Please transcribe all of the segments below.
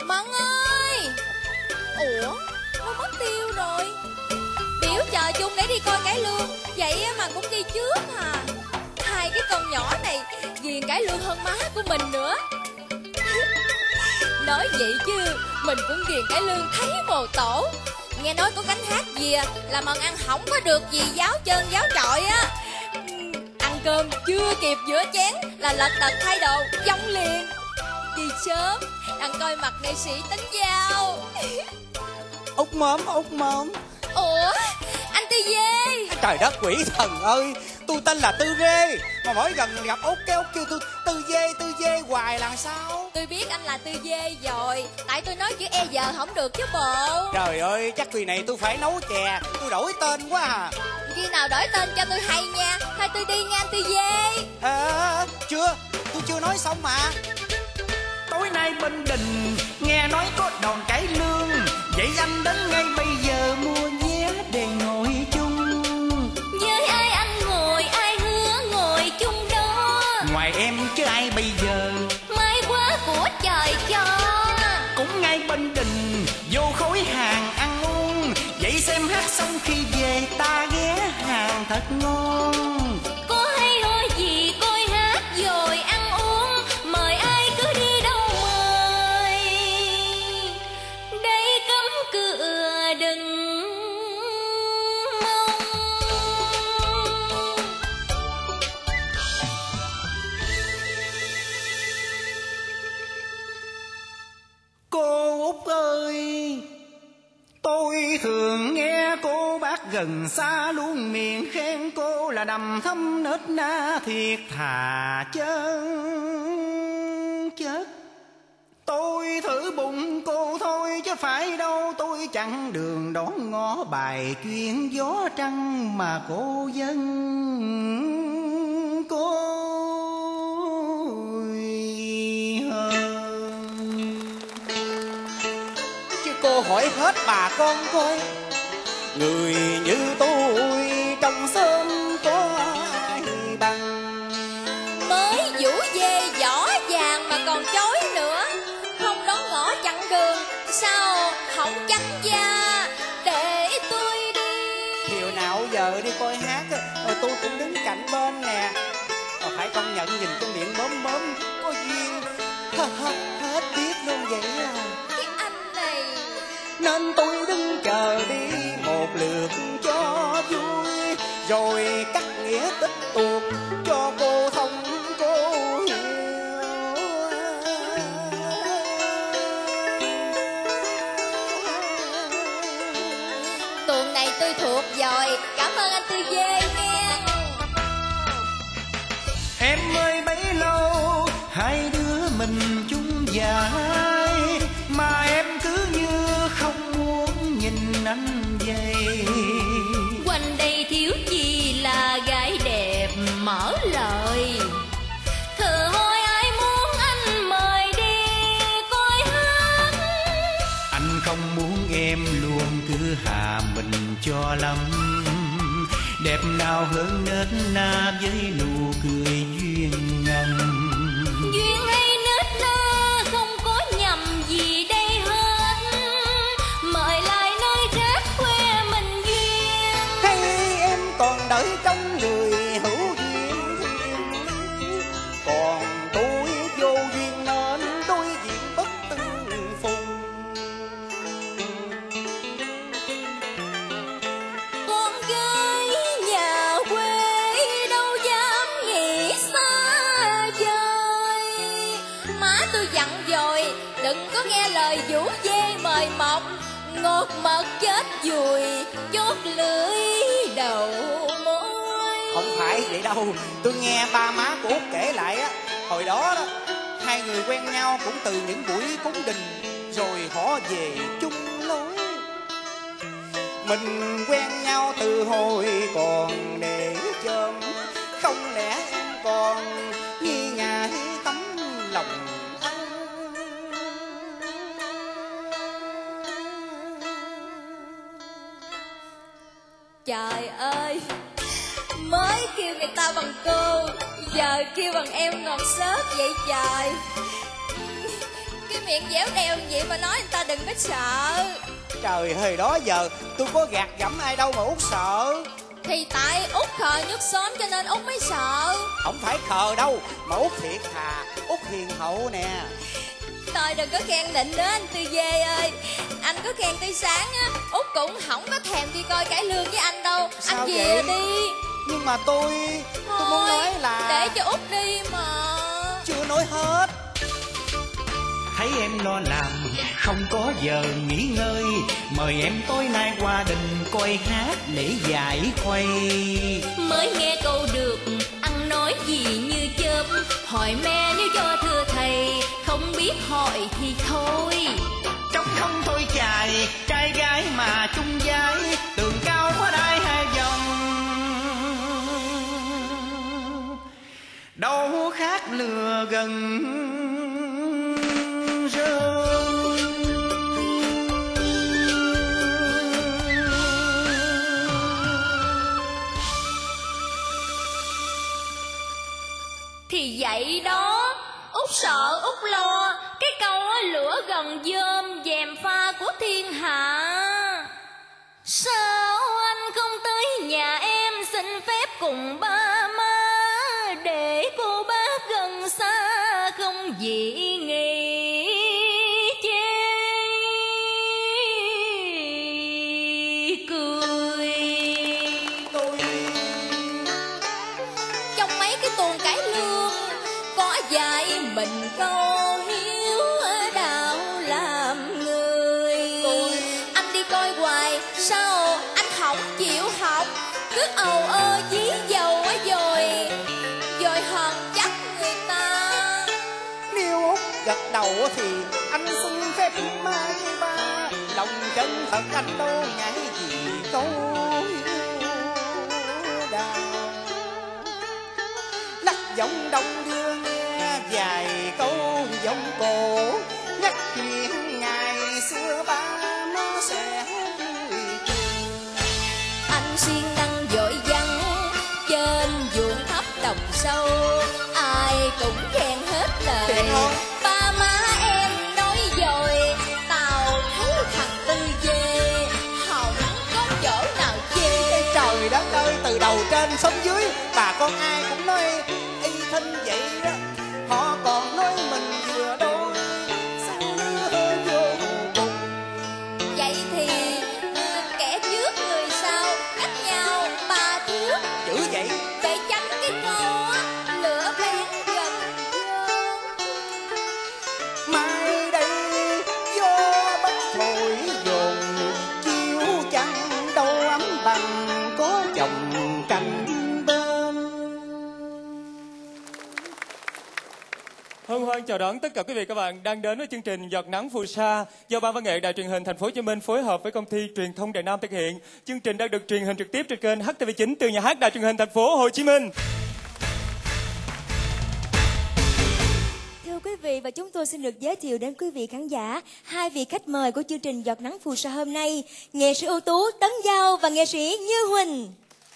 Mận ơi. Ủa, nó mất tiêu rồi. Biểu chờ chung để đi coi cải lương, vậy mà cũng đi trước à. Hai cái con nhỏ này ghiền cải lương hơn má của mình nữa. Nói vậy chứ mình cũng ghiền cải lương thấy mồ tổ. Nghe nói có gánh hát gì là Mận ăn không có được gì giáo chân giáo trọi á. Ăn cơm chưa kịp rửa chén là lật đật thay đồ vong liền. Đi sớm đang coi mặt nghệ sĩ Tính Giao. Út mớm. Ủa, anh Tư Dê. Trời đất quỷ thần ơi, tôi tên là Tư Rê, mà mỗi lần gặp Út kêu tôi Tư Dê hoài là sao? Tôi biết anh là Tư Dê rồi, tại tôi nói chữ e giờ không được chứ bộ. Trời ơi, chắc kỳ này tôi phải nấu chè, tôi đổi tên quá à. Khi nào đổi tên cho tôi hay nha, hay tôi đi nha anh Tư Dê. Tôi chưa nói xong mà. Tối nay Bình Định nghe nói có đòn cải lương, vậy anh đến ngay bây giờ mua vé để ngồi chung. Với ai anh ngồi, ai hứa ngồi chung đó. Ngoài em chứ ai bây giờ. May quá của trời cho. Cũng ngay Bình Định vô khối hàng ăn uống, vậy xem hát xong khi về ta ghé hàng thật ngon. Có hay ho gì coi hát rồi ăn uống, mời ai cứ đi đâu mời. Đây cấm cửa đừng mong. Cô Út ơi, tôi thường nghe cô bác gần xa luôn miệng khen cô là đầm thấm nết na thiệt thà chân chất. Tôi thử bụng cô thôi chứ phải đâu, tôi chặn đường đón ngó bài chuyên gió trăng mà cô dân cô Cô hỏi hết bà con coi, người như tôi trong xóm có ai bằng. Mới vũ dê vỏ vàng mà còn chối nữa, không đón ngõ chặn đường sao không chánh gia để tôi đi. Chiều nào giờ đi coi hát tôi cũng đứng cạnh bên nè, mà phải công nhận nhìn cái miệng mớm có duyên hết biết luôn vậy à. Cái anh này Nên tôi đứng chờ đi một lượt cho vui, rồi cắt nghĩa tích tuột cho cô thông cô hiểu. tuần này tôi thuộc rồi, cảm ơn anh Tư Dê nha. Em ơi bấy lâu hai đứa mình chung dài, mà em cứ như không muốn nhìn anh vậy. Quanh đây thiếu gì là gái đẹp mở lời, thử hỏi ai muốn anh mời đi coi hát. Anh không muốn em luôn cứ hà mình cho lắm, đẹp nào hơn nết na với nụ cười duyên ngầm. Duyên hay nết na không có nhầm gì đây hết, mời lại nơi khác khoe mình duyên. Hay em còn đợi trong người hữu duyên, còn tôi vô duyên nên đối diện bất tư phùng. Con gái nhà quê đâu dám nghĩ xa vời, má tôi dặn rồi đừng có nghe lời vũ dê mời mọc, ngọt mật chết dùi chốt lưỡi đầu môi. Không phải vậy đâu, tôi nghe ba má của Út kể lại á, hồi đó hai người quen nhau cũng từ những buổi cúng đình, rồi họ về chung lối. Mình quen nhau từ hồi còn để chớm, không lẽ em còn nghi ngại tấm lòng anh. Trời ơi, mới kêu người ta bằng cô, giờ kêu bằng em ngọt xớt vậy trời. Cái miệng dẻo đeo vậy mà nói người ta đừng có sợ. Trời, hồi đó giờ tôi có gạt gẫm ai đâu mà Út sợ. Thì tại Út khờ nhất xóm cho nên Út mới sợ. Không phải khờ đâu, mà Út thiệt thà, Út hiền hậu nè. Thôi đừng có khen nịnh nữa anh Tư Dê ơi. Anh có khen tới sáng á, Út cũng không có thèm đi coi cải lương với anh đâu. Sao anh về vậy? đi. Nhưng mà tôi muốn nói là để cho Út đi mà. chưa nói hết. Thấy em lo làm không có giờ nghỉ ngơi, mời em tối nay qua đình coi hát để giải khuây. Mới nghe câu được ăn nói gì như chớp, hỏi mẹ nếu cho thưa thầy, không biết hỏi thì thôi. Trống không thôi chài, trai gái mà chung giái, tường cao có đai hai vòng, đâu khác lừa gần rơi. Thì vậy đó, Út sợ Út lo cái câu lửa gần dơm dèm pha của thiên hạ. Sao anh không tới nhà em xin phép cùng ba má, để cô bác gần xa không dị nghị chê cười. Trong mấy cái tuồng cải lương có dạy mình câu hiếu đạo làm người. Anh đi coi hoài sao anh không chịu học, cứ ầu ơ dí dầu rồi hờn trách người ta. Nếu Út gật đầu thì anh xin phép mai ba, lòng chân thật anh đâu nhảy gì câu đào. Lắc giọng đông đưa nghe vài câu giọng cổ, nhắc chuyện ngày xưa ba nó sẽ vui cười. Anh siêng năng vội vắng trên vuông thấp đồng sâu, ai cũng khen hết lời. Thiệt không? Ba má em nói rồi, tao thấy thằng Tư Dê không có chỗ nào chê. Cái trời đất ơi, từ đầu trên xuống dưới bà con ai cũng nói y thinh vậy đó. Họ còn nói mình vừa đôi xưa vô cùng. Vậy thì kẻ trước người sau cách nhau 3 thước, Chữ vậy để tránh cái câu á, lửa bén gần dơm. mai đây gió bất thổi dồn, chiếu trăng đâu ấm bằng có chồng canh bên. Hân hoan chào đón tất cả quý vị các bạn đang đến với chương trình Giọt Nắng Phù Sa do Ban Văn nghệ Đài Truyền hình Thành phố Hồ Chí Minh phối hợp với công ty Truyền thông Đài Nam thực hiện. Chương trình đang được truyền hình trực tiếp trên kênh HTV9 từ nhà hát Đài Truyền hình Thành phố Hồ Chí Minh. Thưa quý vị, và chúng tôi xin được giới thiệu đến quý vị khán giả hai vị khách mời của chương trình Giọt Nắng Phù Sa hôm nay, nghệ sĩ ưu tú Tấn Giao và nghệ sĩ Như Huỳnh.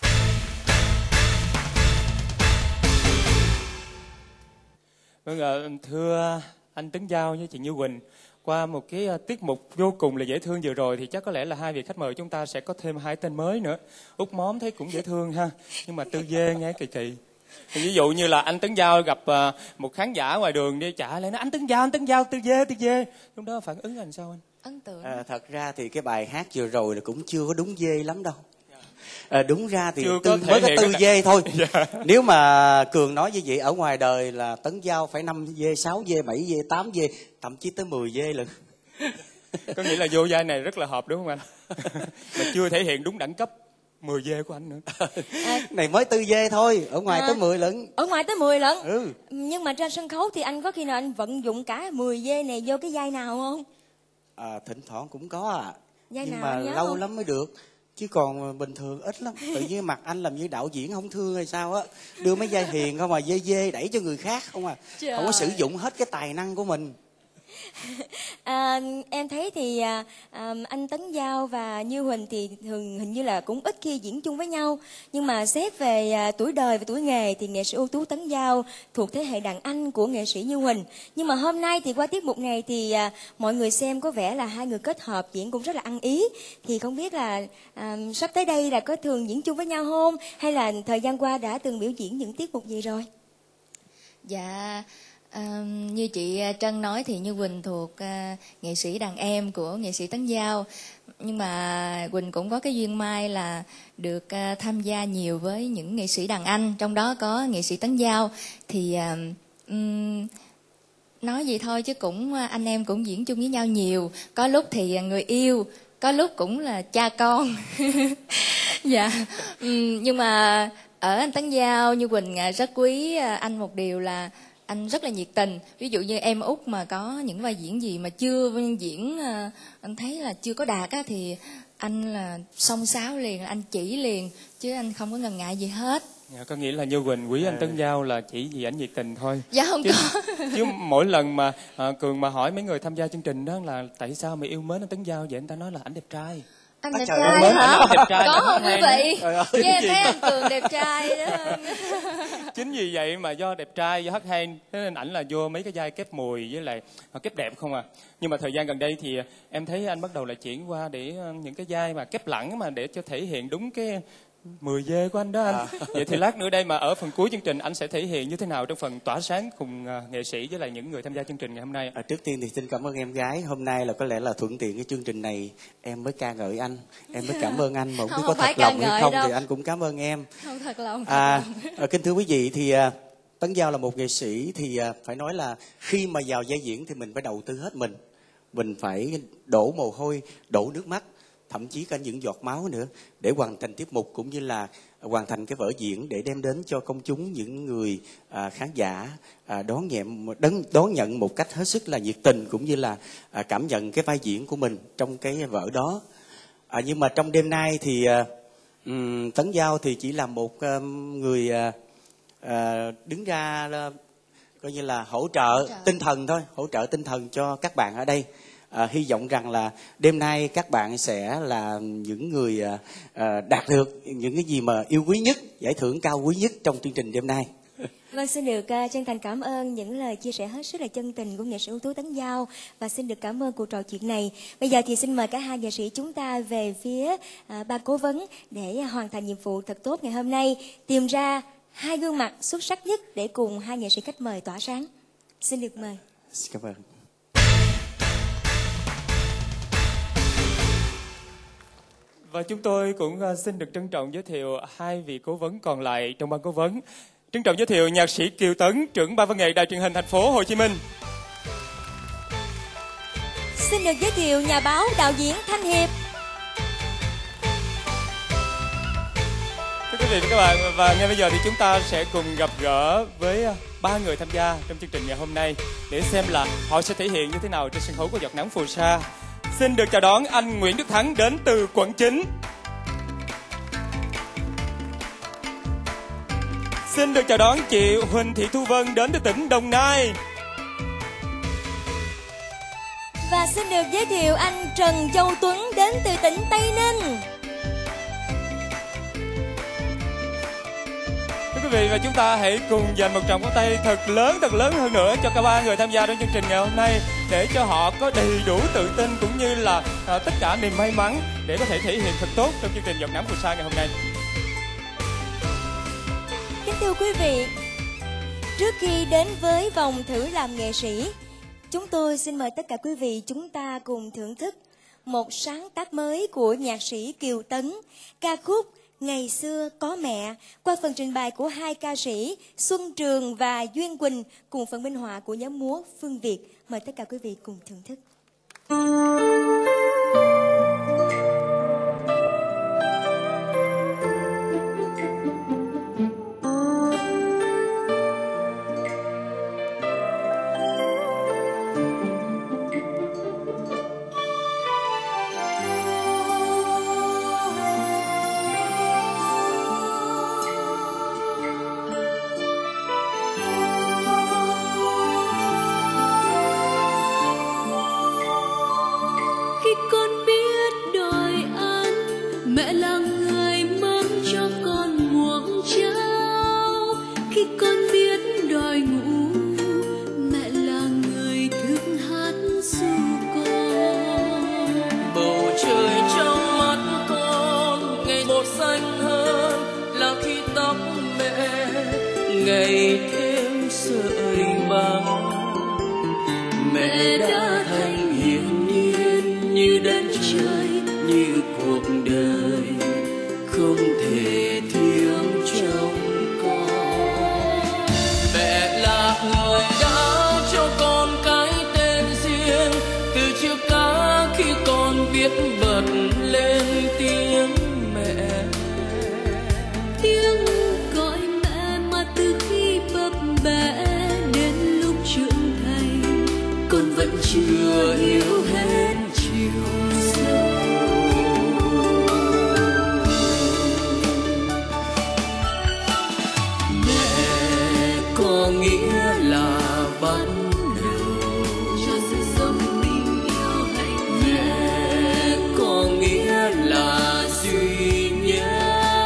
Vâng ạ, thưa anh Tấn Giao với chị Như Huỳnh, qua một cái tiết mục vô cùng là dễ thương vừa rồi thì chắc có lẽ là hai vị khách mời chúng ta sẽ có thêm hai tên mới nữa. Út Móm thấy cũng dễ thương ha, nhưng mà Tư Dê nghe kỳ kỳ. Thì ví dụ như là anh Tấn Giao gặp một khán giả ngoài đường đi trả lại nói anh Tấn Giao, Tư Dê. Lúc đó phản ứng làm sao anh? Ấn tượng. Thật ra thì cái bài hát vừa rồi là cũng chưa có đúng dê lắm đâu. Đúng ra thì mới có Tư Dê thôi. Nếu mà Cường nói như vậy, ở ngoài đời là Tấn Giao phải 5 dê, 6 dê, 7 dê, 8 dê, thậm chí tới 10 dê lận. Có nghĩa là vô vai này rất là hợp đúng không anh? Mà chưa thể hiện đúng đẳng cấp 10 dê của anh nữa. Này mới 4 dê thôi, ở ngoài tới 10 lận. Ở ngoài tới 10 lận. Ừ. Nhưng mà trên sân khấu thì anh có khi nào anh vận dụng cả 10 dê này vô cái vai nào không? Thỉnh thoảng cũng có Vai nhưng nào mà lâu không? lắm mới được. Chứ còn bình thường ít lắm. Tự nhiên mặt anh làm như đạo diễn không thương hay sao á, đưa mấy vai hiền không mà dê đẩy cho người khác không à. Trời. Không có sử dụng hết cái tài năng của mình. Em thấy thì anh Tấn Giao và Như Huỳnh thì hình như là cũng ít khi diễn chung với nhau. Nhưng mà xét về tuổi đời và tuổi nghề thì nghệ sĩ ưu tú Tấn Giao thuộc thế hệ đàn anh của nghệ sĩ Như Huỳnh. Nhưng mà hôm nay thì qua tiết mục này thì mọi người xem có vẻ là hai người kết hợp diễn cũng rất là ăn ý. Thì không biết là sắp tới đây là có thường diễn chung với nhau không? Hay là thời gian qua đã từng biểu diễn những tiết mục gì rồi? Dạ, như chị Trân nói thì Như Huỳnh thuộc nghệ sĩ đàn em của nghệ sĩ Tấn Giao. Nhưng mà Huỳnh cũng có cái duyên may là được tham gia nhiều với những nghệ sĩ đàn anh, trong đó có nghệ sĩ Tấn Giao. Thì nói gì thôi chứ cũng anh em cũng diễn chung với nhau nhiều. Có lúc thì người yêu, có lúc cũng là cha con. Dạ, nhưng mà ở anh Tấn Giao, Như Huỳnh rất quý anh một điều là anh rất là nhiệt tình. Ví dụ như em Út mà có những vai diễn gì mà chưa diễn, anh thấy là chưa có đạt á, thì anh là xông xáo liền, anh chỉ liền, chứ anh không có ngần ngại gì hết. Dạ, có nghĩa là Như Huỳnh quý anh Tấn Giao là chỉ vì ảnh nhiệt tình thôi. Dạ không có. Chứ mỗi lần mà Cường mà hỏi mấy người tham gia chương trình đó là tại sao mày yêu mến anh Tấn Giao vậy, anh ta nói là ảnh đẹp trai. Anh đẹp trai hả? Đẹp trai, có không quý vị? Chứ em thấy anh Cường đẹp trai đó. Chính vì vậy mà do đẹp trai, do hất hay, thế nên ảnh là vô mấy cái vai kép mùi với lại kép đẹp không à. Nhưng mà thời gian gần đây thì em thấy anh bắt đầu là chuyển qua để những cái vai mà kép lẳng mà để cho thể hiện đúng cái 10 dê của anh đó anh. Vậy thì lát nữa đây mà ở phần cuối chương trình anh sẽ thể hiện như thế nào trong phần tỏa sáng cùng nghệ sĩ với lại những người tham gia chương trình ngày hôm nay? Trước tiên thì xin cảm ơn em gái. Hôm nay là có lẽ là thuận tiện cái chương trình này em mới ca ngợi anh, em mới cảm ơn anh. Mà không biết có thật lòng hay không đâu. Thì anh cũng cảm ơn em. Không thật lòng. Kính thưa quý vị, thì Tấn Giao là một nghệ sĩ thì phải nói là khi mà vào vai diễn thì mình phải đầu tư hết mình phải đổ mồ hôi, đổ nước mắt, thậm chí cả những giọt máu nữa để hoàn thành tiết mục cũng như là hoàn thành cái vở diễn để đem đến cho công chúng, những người khán giả đón nhận một cách hết sức là nhiệt tình cũng như là cảm nhận cái vai diễn của mình trong cái vở đó. Nhưng mà trong đêm nay thì Tấn Giao thì chỉ là một người đứng ra coi như là hỗ trợ tinh thần thôi, hỗ trợ tinh thần cho các bạn ở đây. Hy vọng rằng là đêm nay các bạn sẽ là những người đạt được những cái gì mà yêu quý nhất, giải thưởng cao quý nhất trong chương trình đêm nay. Vâng, xin được chân thành cảm ơn những lời chia sẻ hết sức là chân tình của nghệ sĩ ưu tú Tấn Giao và xin được cảm ơn cuộc trò chuyện này. Bây giờ thì xin mời cả hai nghệ sĩ chúng ta về phía ban cố vấn để hoàn thành nhiệm vụ thật tốt ngày hôm nay, tìm ra hai gương mặt xuất sắc nhất để cùng hai nghệ sĩ khách mời tỏa sáng. Xin được mời. Xin cảm ơn. Và chúng tôi cũng xin được trân trọng giới thiệu hai vị cố vấn còn lại trong ban cố vấn. Trân trọng giới thiệu nhạc sĩ Kiều Tấn, trưởng ban văn nghệ Đài Truyền hình Thành phố Hồ Chí Minh. Xin được giới thiệu nhà báo đạo diễn Thanh Hiệp. Thưa quý vị và các bạn, và ngay bây giờ thì chúng ta sẽ cùng gặp gỡ với ba người tham gia trong chương trình ngày hôm nay để xem là họ sẽ thể hiện như thế nào trên sân khấu của Giọt Nắng Phù Sa. Xin được chào đón anh Nguyễn Đức Thắng đến từ quận 9. Xin được chào đón chị Huỳnh Thị Thu Vân đến từ tỉnh Đồng Nai. Và xin được giới thiệu anh Trần Châu Tuấn đến từ tỉnh Tây Ninh. Thưa quý vị, và chúng ta hãy cùng dành một tràng pháo tay thật lớn hơn nữa cho cả ba người tham gia trong chương trình ngày hôm nay để cho họ có đầy đủ tự tin cũng như là tất cả niềm may mắn để có thể thể hiện thật tốt trong chương trình Giọt Nắng Phù Sa ngày hôm nay. Kính thưa quý vị, trước khi đến với vòng thử làm nghệ sĩ, chúng tôi xin mời tất cả quý vị chúng ta cùng thưởng thức một sáng tác mới của nhạc sĩ Kiều Tấn, ca khúc Ngày Xưa Có Mẹ, qua phần trình bày của hai ca sĩ Xuân Trường và Duyên Quỳnh cùng phần minh họa của nhóm múa Phương Việt. Mời tất cả quý vị cùng thưởng thức. ngày thêm sợi băng. Mẹ đã thành hiền nhiên như đất trời, như cuộc đời không thể thiếu trong con. Mẹ là người đã cho con cái tên riêng, từ chiều cá khi con biết bật lên tiếng mẹ. Tiếng gọi mẹ mà từ khi bập bẹ đến lúc trưởng thành, con vẫn chưa hiểu hết chiều sâu. Mẹ có nghĩa là bắt đầu cho sự sống tình yêu hạnh phúc. Mẹ có nghĩa là duy nhất.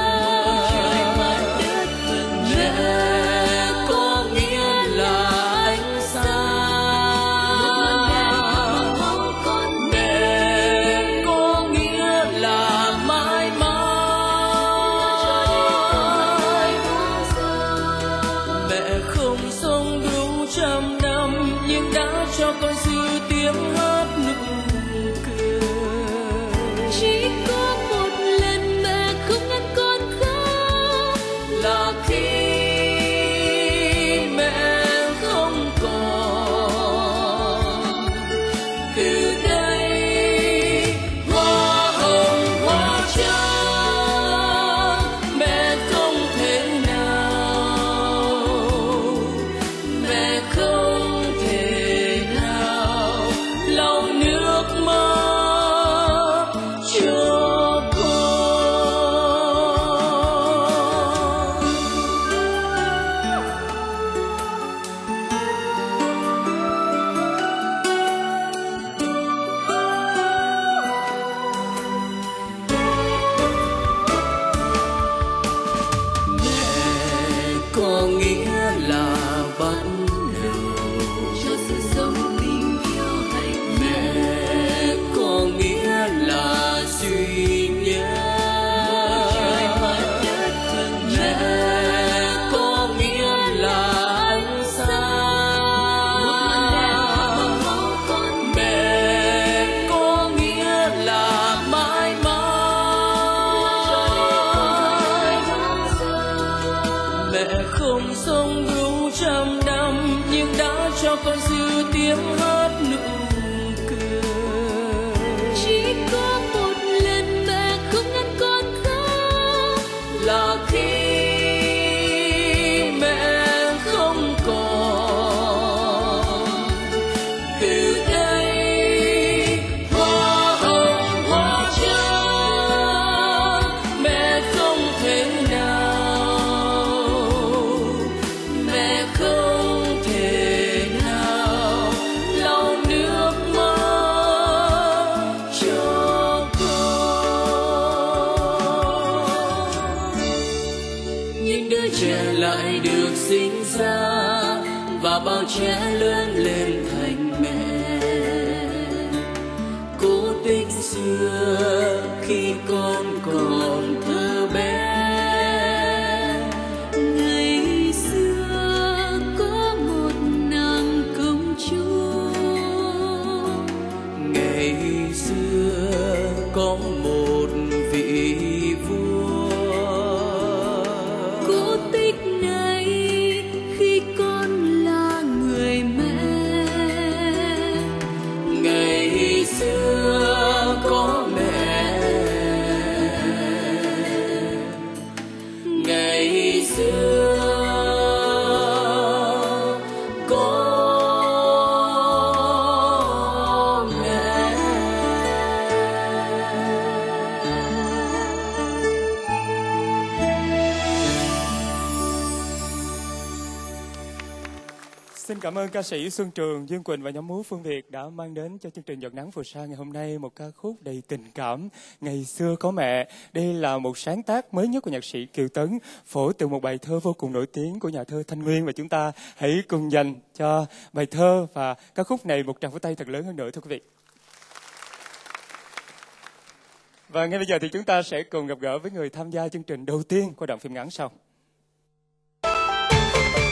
Trẻ lớn lên thành mẹ. Cố tích xưa khi con còn thơ bé. Ngày xưa có một nàng công chúa. Ngày xưa có một vị vua. Cố tích này khi con có mẹ. Ngày xưa có mẹ. Xin cảm ơn ca sĩ Xuân Trường, Dương Quỳnh và nhóm múa Phương Việt đã mang đến cho chương trình Giọt Nắng Phù Sa ngày hôm nay một ca khúc đầy tình cảm, Ngày Xưa Có Mẹ. Đây là một sáng tác mới nhất của nhạc sĩ Kiều Tấn, phổ từ một bài thơ vô cùng nổi tiếng của nhà thơ Thanh Nguyên, và chúng ta hãy cùng dành cho bài thơ và ca khúc này một tràng vỗ tay thật lớn hơn nữa thưa quý vị. Và ngay bây giờ thì chúng ta sẽ cùng gặp gỡ với người tham gia chương trình đầu tiên qua đoạn phim ngắn sau.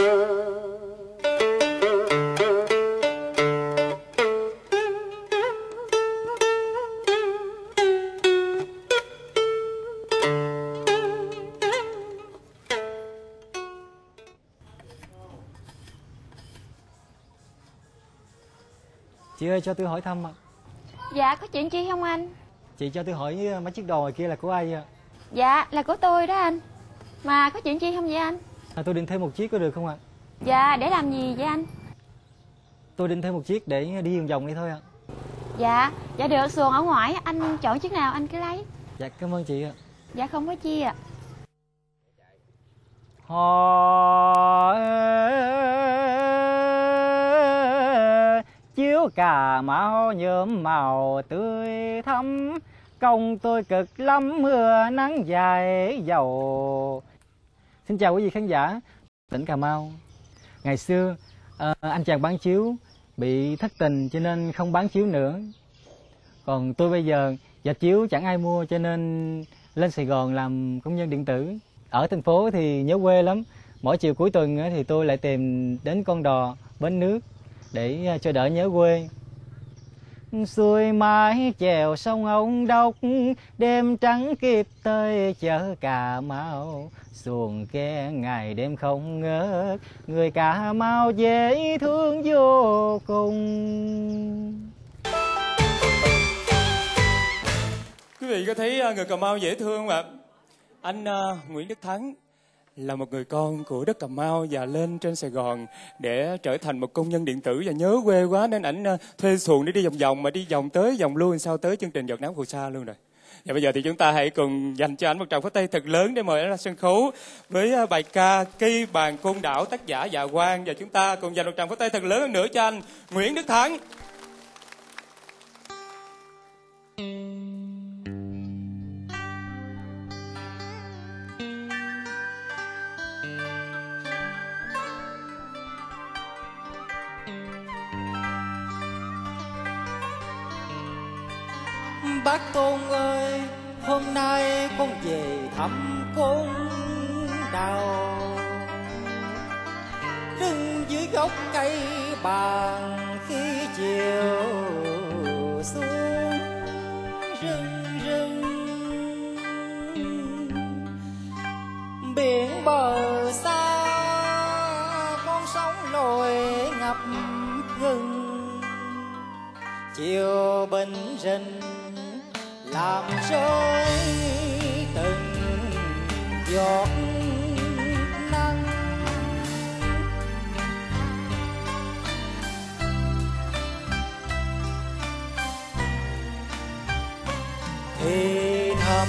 Chị ơi, cho tôi hỏi thăm ạ. Dạ, có chuyện chi không anh? Chị cho tôi hỏi mấy chiếc đồ ngoài kia là của ai vậy ạ? Dạ, là của tôi đó anh. Mà có chuyện chi không vậy anh? Tôi định thêm một chiếc có được không ạ? Dạ, để làm gì vậy anh? Tôi định thêm một chiếc để đi vòng vòng đây thôi ạ. Dạ, dạ được, xuồng ở ngoài, anh chọn chiếc nào anh cứ lấy. Dạ, cảm ơn chị ạ. Dạ, không có chi ạ. Chiếu Cà Mau nhuộm màu tươi thắm, công tôi cực lắm mưa nắng dài dầu. Xin chào quý vị khán giả tỉnh Cà Mau. Ngày xưa anh chàng bán chiếu bị thất tình cho nên không bán chiếu nữa. Còn tôi bây giờ dạp chiếu chẳng ai mua cho nên lên Sài Gòn làm công nhân điện tử. Ở thành phố thì nhớ quê lắm. Mỗi chiều cuối tuần thì tôi lại tìm đến Con Đò, Bến Nước để cho đỡ nhớ quê. Xuôi mái chèo sông Ông Đốc, đêm trắng kịp tới chợ Cà Mau. Xuồng ke ngày đêm không ngớt, người Cà Mau dễ thương vô cùng. Quý vị có thấy người Cà Mau dễ thương không ạ? Anh Nguyễn Đức Thắng là một người con của đất Cà Mau và lên trên Sài Gòn để trở thành một công nhân điện tử và nhớ quê quá nên ảnh thuê xuồng để đi vòng vòng, mà đi vòng tới vòng lui sao tới chương trình Giọt Nắng Phù Sa luôn rồi. Và bây giờ thì chúng ta hãy cùng dành cho ảnh một tràng pháo tay thật lớn để mời ảnh ra sân khấu với bài ca Cây Bàn Côn Đảo, tác giả Dạ Quang, và chúng ta cùng dành một tràng pháo tay thật lớn hơn nữa cho anh Nguyễn Đức Thắng. Bác Tôn ơi, hôm nay con về thăm Côn Đảo. Đứng dưới gốc cây bàn khi chiều xuống rưng rưng. Biển bờ xa con sóng nổi ngập ngừng. Chiều bình rình làm rơi từng giọt nắng. Thì thầm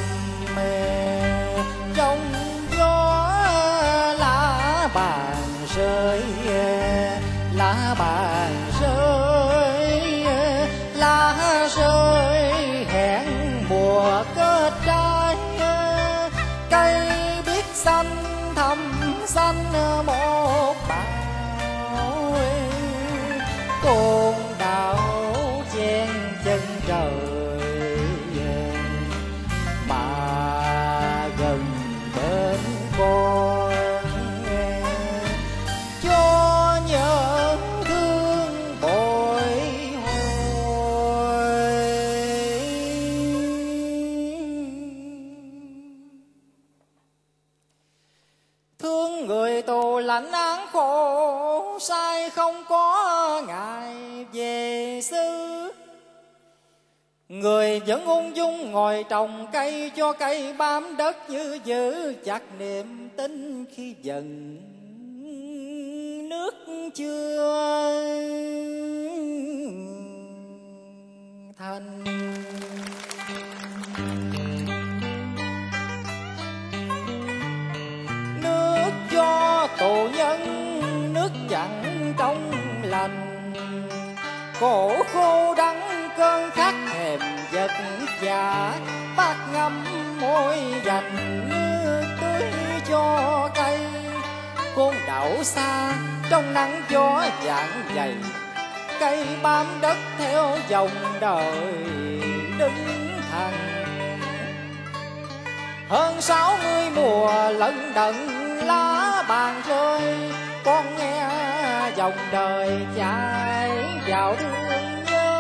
trong gió lá bàn rơi, lá bàn rơi, lá rơi hẹn mùa kết trái. Cây biết xanh thầm xanh một bào. Côn Đảo chen chân trời mà gần bên con, cho nhớ thương bồi hồi. Thương người tù lãnh án khổ sai không có ngày về xứ. Người vẫn ung dung ngồi trồng cây cho cây bám đất, như giữ chặt niềm tin khi dần nước chưa thành. Nước cho tù nhân, nước chẳng trong lành. Khổ khô đắng cơn khát thèm vật vả, bát ngâm môi dành nước tưới cho cây. Côn Đảo xa trong nắng gió vàng dày, cây bám đất theo dòng đời đứng thẳng. Hơn 60 mùa lận đận lá bàn rơi, con dòng đời chạy vào đường nhớ.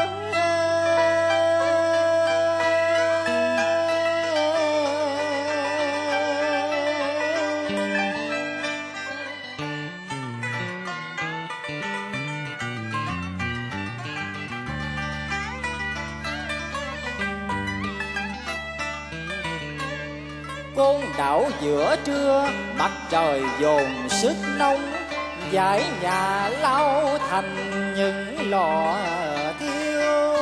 Côn đảo giữa trưa, mặt trời dồn sức nóng, dãy nhà lao thành những lò thiêu.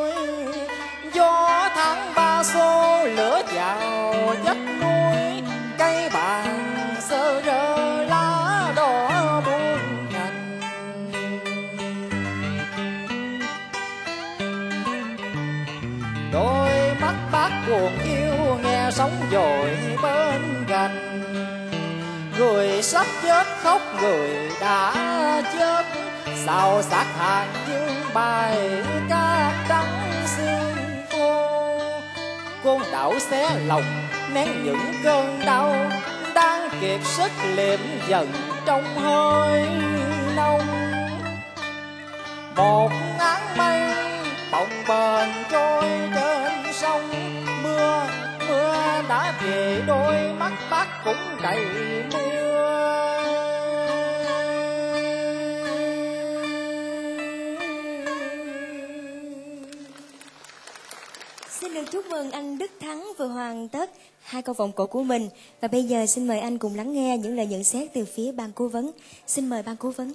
Gió tháng ba xô lửa vào vách núi, cây bàng sơ rơ lá đỏ buông cành. Đôi mắt bác cuồng yêu nghe sóng dội bên gần. Người sắp chết khóc người đã chết, sao xác hàng dương bài cát trắng xương khô. Côn đảo xé lòng nén những cơn đau, đang kiệt sức liệm dần trong hơi nông. Một áng mây bồng bềnh trôi trên sông, mưa đã về đôi mắt bác cũng đầy mưa. Xin được chúc mừng anh Đức Thắng vừa hoàn tất 2 câu vọng cổ của mình. Và bây giờ xin mời anh cùng lắng nghe những lời nhận xét từ phía ban cố vấn. Xin mời ban cố vấn.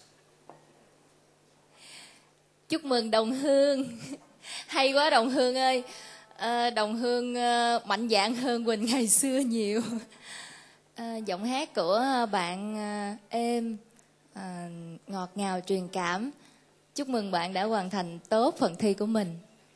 Chúc mừng Đồng Hương. Hay quá Đồng Hương ơi. Đồng Hương mạnh dạn hơn Quỳnh ngày xưa nhiều. Giọng hát của bạn êm, ngọt ngào, truyền cảm. Chúc mừng bạn đã hoàn thành tốt phần thi của mình.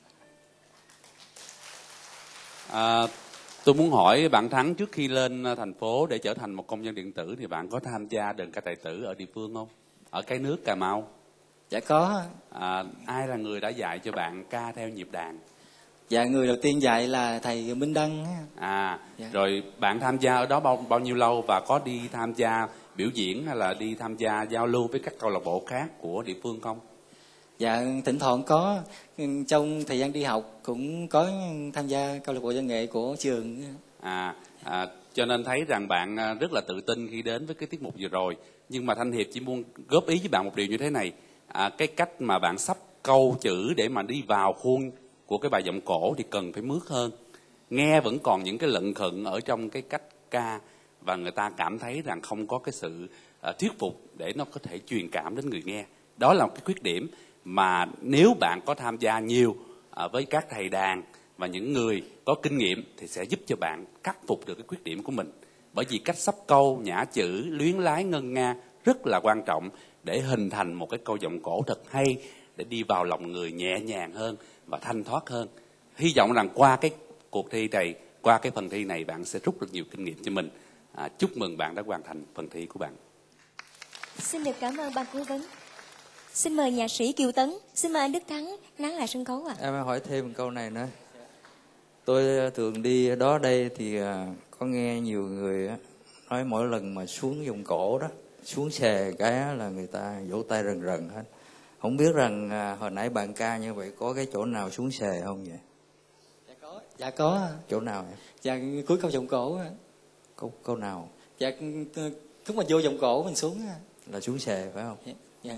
Tôi muốn hỏi bạn Thắng, trước khi lên thành phố để trở thành một công dân điện tử thì bạn có tham gia đơn ca tài tử ở địa phương không? Ở cái nước Cà Mau? Dạ có. Ai là người đã dạy cho bạn ca theo nhịp đàn? Dạ người đầu tiên dạy là thầy Minh Đăng. Dạ. Rồi bạn tham gia ở đó bao nhiêu lâu và có đi tham gia biểu diễn hay là đi tham gia giao lưu với các câu lạc bộ khác của địa phương không? Dạ thỉnh thoảng có, trong thời gian đi học cũng có tham gia câu lạc bộ văn nghệ của trường. Cho nên thấy rằng bạn rất là tự tin khi đến với cái tiết mục vừa rồi. Nhưng mà Thanh Hiệp chỉ muốn góp ý với bạn một điều như thế này. Cái cách mà bạn sắp câu chữ để mà đi vào khuôn của cái bài giọng cổ thì cần phải mướt hơn. Nghe vẫn còn những cái lận khựng ở trong cái cách ca, và người ta cảm thấy rằng không có cái sự thuyết phục để nó có thể truyền cảm đến người nghe. Đó là một cái khuyết điểm mà nếu bạn có tham gia nhiều với các thầy đàn và những người có kinh nghiệm thì sẽ giúp cho bạn khắc phục được cái khuyết điểm của mình. Bởi vì cách sắp câu, nhả chữ, luyến lái, ngân nga rất là quan trọng để hình thành một cái câu giọng cổ thật hay, để đi vào lòng người nhẹ nhàng hơn và thanh thoát hơn. Hy vọng rằng qua cái cuộc thi này, qua cái phần thi này bạn sẽ rút được nhiều kinh nghiệm cho mình. Chúc mừng bạn đã hoàn thành phần thi của bạn. Xin được cảm ơn ban cố vấn. Xin mời nhạc sĩ Kiều Tấn. Xin mời anh Đức Thắng nán lại sân khấu ạ. Em hỏi thêm một câu này nữa. Tôi thường đi đó đây thì có nghe nhiều người nói mỗi lần mà xuống vùng cổ đó, xuống xề cái là người ta vỗ tay rần rần hết. Không biết rằng hồi nãy bạn ca như vậy có cái chỗ nào xuống xề không vậy? Dạ có. Dạ có. Chỗ nào vậy? Dạ cuối câu giọng cổ. Câu nào? Dạ lúc mà vô giọng cổ mình xuống. Là xuống xề phải không? Dạ.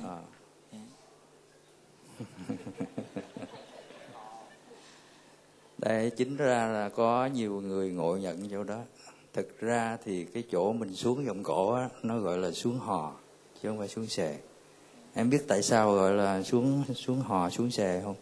Đây chính ra là có nhiều người ngộ nhận chỗ đó. Thực ra thì cái chỗ mình xuống giọng cổ á, nó gọi là xuống hò chứ không phải xuống xề. Em biết tại sao gọi là xuống hò, xuống xề không?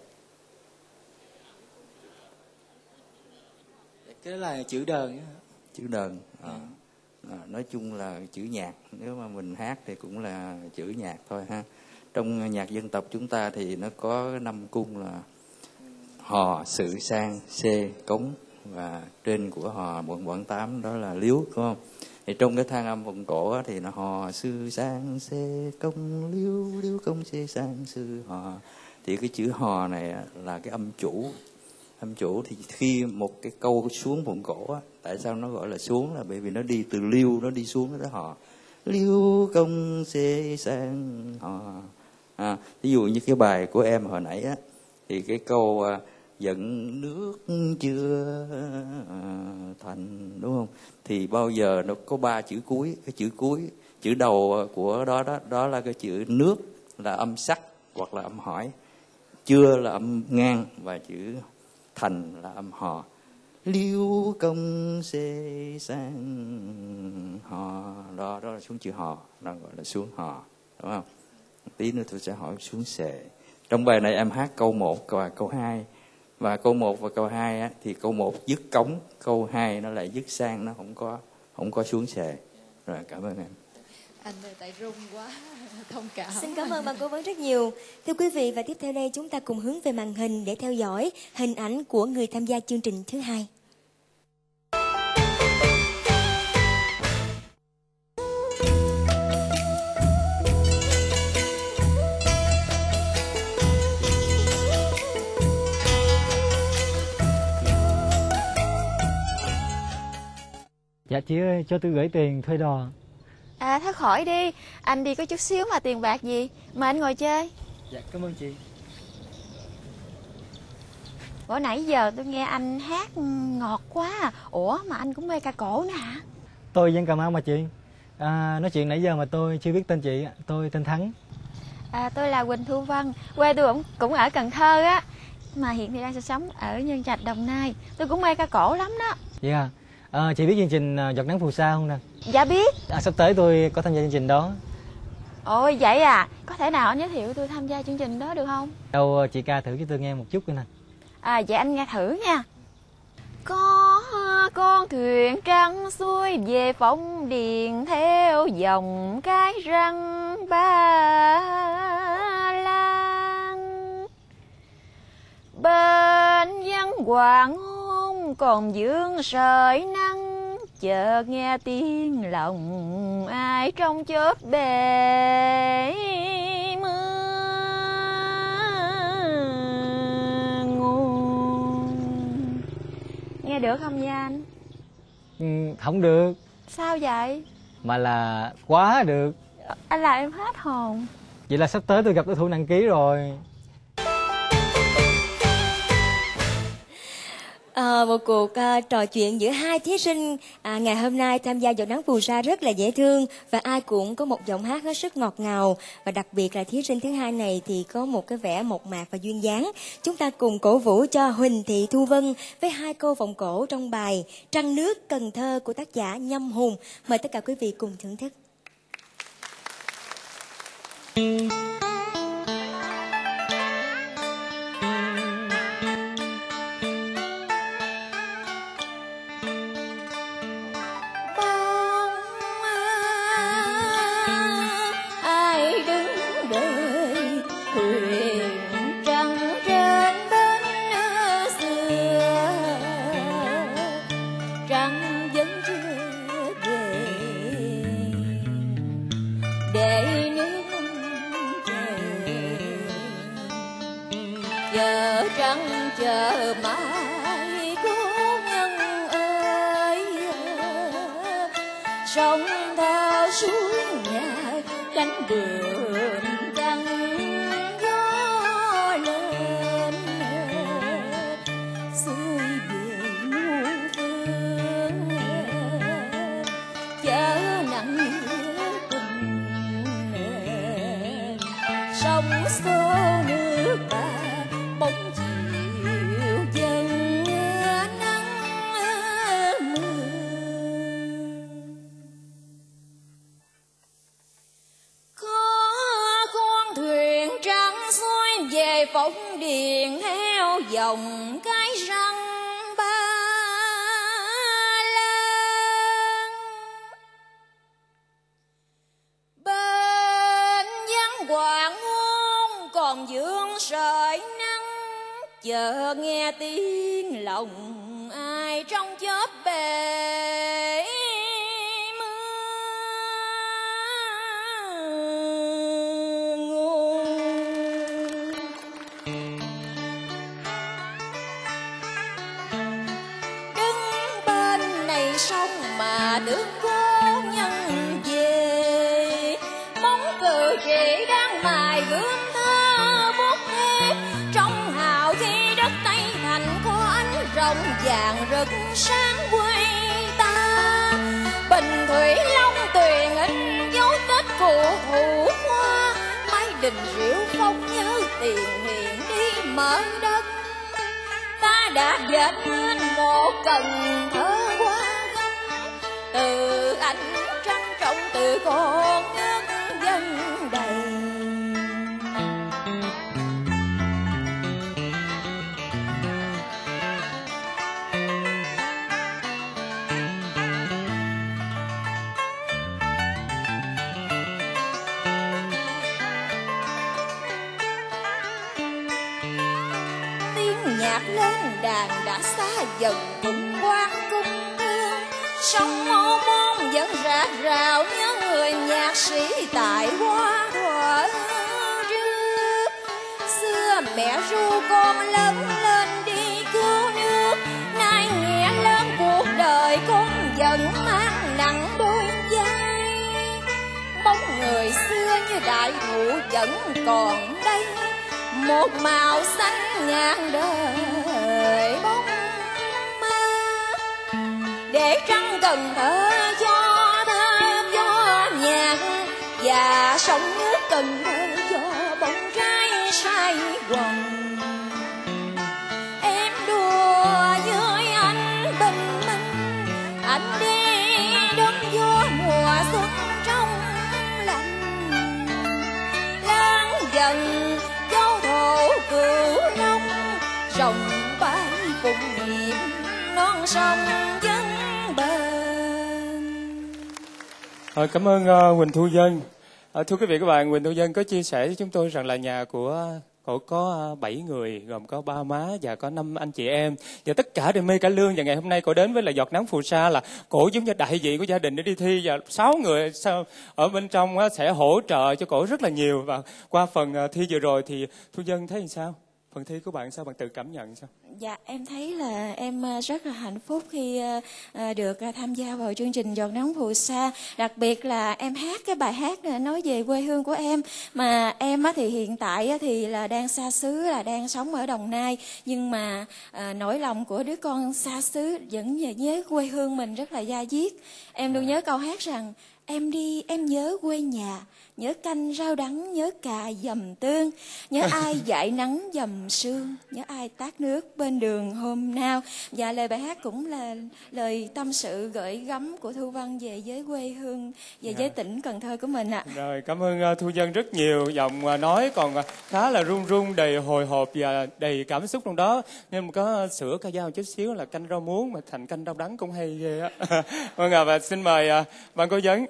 Cái là chữ đờn. Chữ đờn. Nói chung là chữ nhạc. Nếu mà mình hát thì cũng là chữ nhạc thôi ha. Trong nhạc dân tộc chúng ta thì nó có 5 cung là hò, sự, sang, xê, cống, và trên của hò quận 8 đó là liếu, đúng không? Thì trong cái thang âm vọng cổ thì nó hò, sư, sang, xê, công, liếu, liếu, công, xê, sang, sư, hò. Thì cái chữ hò này là cái âm chủ. Âm chủ thì khi một cái câu xuống vọng cổ, tại sao nó gọi là xuống là bởi vì nó đi từ liêu, nó đi xuống tới hò. liêu công xê sang hò. Ví dụ như cái bài của em hồi nãy á, thì cái câu giận nước chưa thành, đúng không? Thì bao giờ nó có 3 chữ cuối, cái chữ cuối, chữ đầu của đó là cái chữ nước là âm sắc hoặc là âm hỏi, chưa là âm ngang và chữ thành là âm hò. Liêu công xê sang hò, đó là xuống chữ hò, đó gọi là xuống hò, đúng không? Tí nữa tôi sẽ hỏi xuống xề. Trong bài này em hát câu 1 và câu 2. Và câu 1 và câu 2 á, thì câu 1 dứt cống, câu 2 nó lại dứt sang, nó không có xuống xề. Rồi, cảm ơn em. Anh ơi, tại rung quá, thông cảm. Xin cảm ơn ban cố vấn rất nhiều. Thưa quý vị, và tiếp theo đây chúng ta cùng hướng về màn hình để theo dõi hình ảnh của người tham gia chương trình thứ 2. Dạ chị ơi, cho tôi gửi tiền thuê đò. Thôi khỏi đi, anh đi có chút xíu mà tiền bạc gì, mà anh ngồi chơi. Dạ, cảm ơn chị. Bữa nãy giờ tôi nghe anh hát ngọt quá à. Ủa mà anh cũng mê ca cổ nè hả? Tôi dân Cà Mau mà chị. Nói chuyện nãy giờ mà tôi chưa biết tên chị, tôi tên Thắng. Tôi là Quỳnh Thu Vân, quê tôi cũng ở Cần Thơ á, mà hiện thì đang sinh sống ở Nhân Trạch, Đồng Nai. Tôi cũng mê ca cổ lắm đó. Dạ. Chị biết chương trình Giọt Nắng Phù Sa không nè? Dạ biết. Sắp tới tôi có tham gia chương trình đó. Ôi vậy à, có thể nào anh giới thiệu tôi tham gia chương trình đó được không? Đâu chị ca thử cho tôi nghe một chút coi nè. Vậy anh nghe thử nha. Có con thuyền trắng xuôi về Phong Điền, theo dòng cái răng Ba Lan. Bên văn hoàng hôn còn vương sợi nắng, chợt nghe tiếng lòng ai trong chớp bể mưa nguồn. Nghe được không nha anh? Không được. Sao vậy? Mà là quá được. Anh làm em hết hồn. Vậy là sắp tới tôi gặp đối thủ nặng ký rồi. Một cuộc trò chuyện giữa hai thí sinh ngày hôm nay tham gia Giọt Nắng Phù Sa rất là dễ thương, và ai cũng có một giọng hát hết sức ngọt ngào, và đặc biệt là thí sinh thứ 2 này thì có một cái vẻ mộc mạc và duyên dáng. Chúng ta cùng cổ vũ cho Huỳnh Thị Thu Vân với 2 câu vọng cổ trong bài Trăng Nước Cần Thơ của tác giả Nhâm Hùng. Mời tất cả quý vị cùng thưởng thức. Chờ mãi cố nhân ơi, sông thao xuống nhà cánh đường trăng gió lên, xuôi về muôn phương chớ nặng tình, sông xô nước ta bóng Phong Điền theo dòng cái răng Ba Lan. Bên văn hoàng hôn còn vương sợi nắng, chờ nghe tiếng lòng ai trong chớp bể sông mà đường cố nhân về, rực sáng quê ta. Bình thủy long tuyền in dấu tích cụ thủ hoa, mái đình rượu phong nhớ tiền hiền đi mở đất. Ta đã dệt nên một Cần Thơ hoa gấm, từ ánh trăng trọng từ con nước dân đầy. Nhạc lên đàn đã xa dần cùng quan cung hương, sông Ô Môn vẫn rạc rào nhớ người nhạc sĩ tại Hoa thuở trước. Xưa mẹ ru con lớn lên đi cứu nước, nay nghĩa lớn cuộc đời con vẫn mang nặng đôi vai. Bóng người xưa như đại thụ vẫn còn đây, một màu xanh ngàn đời bóng ma. Để trăng Cần Thơ cho thơ gió nhạc, và sông nước Cần Thơ cho bóng trai say quần. Em đùa với anh bình minh, anh đi đón gió mùa xuân trong lành. Lớn dần Cửu Long rồng bay cùng nhịp non sông dân bền. Cảm ơn Huỳnh Thu Dân. Thưa quý vị các bạn, Huỳnh Thu Dân có chia sẻ với chúng tôi rằng là nhà của cổ có 7 người, gồm có 3 má và có 5 anh chị em, và tất cả đều mê cải lương. Và ngày hôm nay cổ đến với là Giọt Nắng Phù Sa, là cổ giống như đại diện của gia đình để đi thi, và 6 người ở bên trong sẽ hỗ trợ cho cổ rất là nhiều. Và qua phần thi vừa rồi thì Thu Dân thấy sao? Phần thi của bạn sao? Bạn tự cảm nhận sao? Dạ, em thấy là em rất là hạnh phúc khi được tham gia vào chương trình Giọt Nắng Phù Sa. Đặc biệt là em hát cái bài hát nói về quê hương của em. Mà em thì hiện tại thì là đang xa xứ, là đang sống ở Đồng Nai. Nhưng mà nỗi lòng của đứa con xa xứ vẫn nhớ quê hương mình rất là da diết. Em luôn nhớ câu hát rằng em đi em nhớ quê nhà, nhớ canh rau đắng, nhớ cà dầm tương, nhớ ai dãi nắng dầm sương, nhớ ai tát nước bên đường hôm nào. Và lời bài hát cũng là lời tâm sự gửi gắm của Thu Vân về với quê hương, về với tỉnh Cần Thơ của mình ạ. Rồi, cảm ơn Thu Vân rất nhiều. Giọng nói còn khá là run run, đầy hồi hộp và đầy cảm xúc trong đó. Nên có sữa ca dao chút xíu là canh rau muống mà thành canh rau đắng cũng hay ghê á. Vâng, và xin mời bạn Cô Vấn.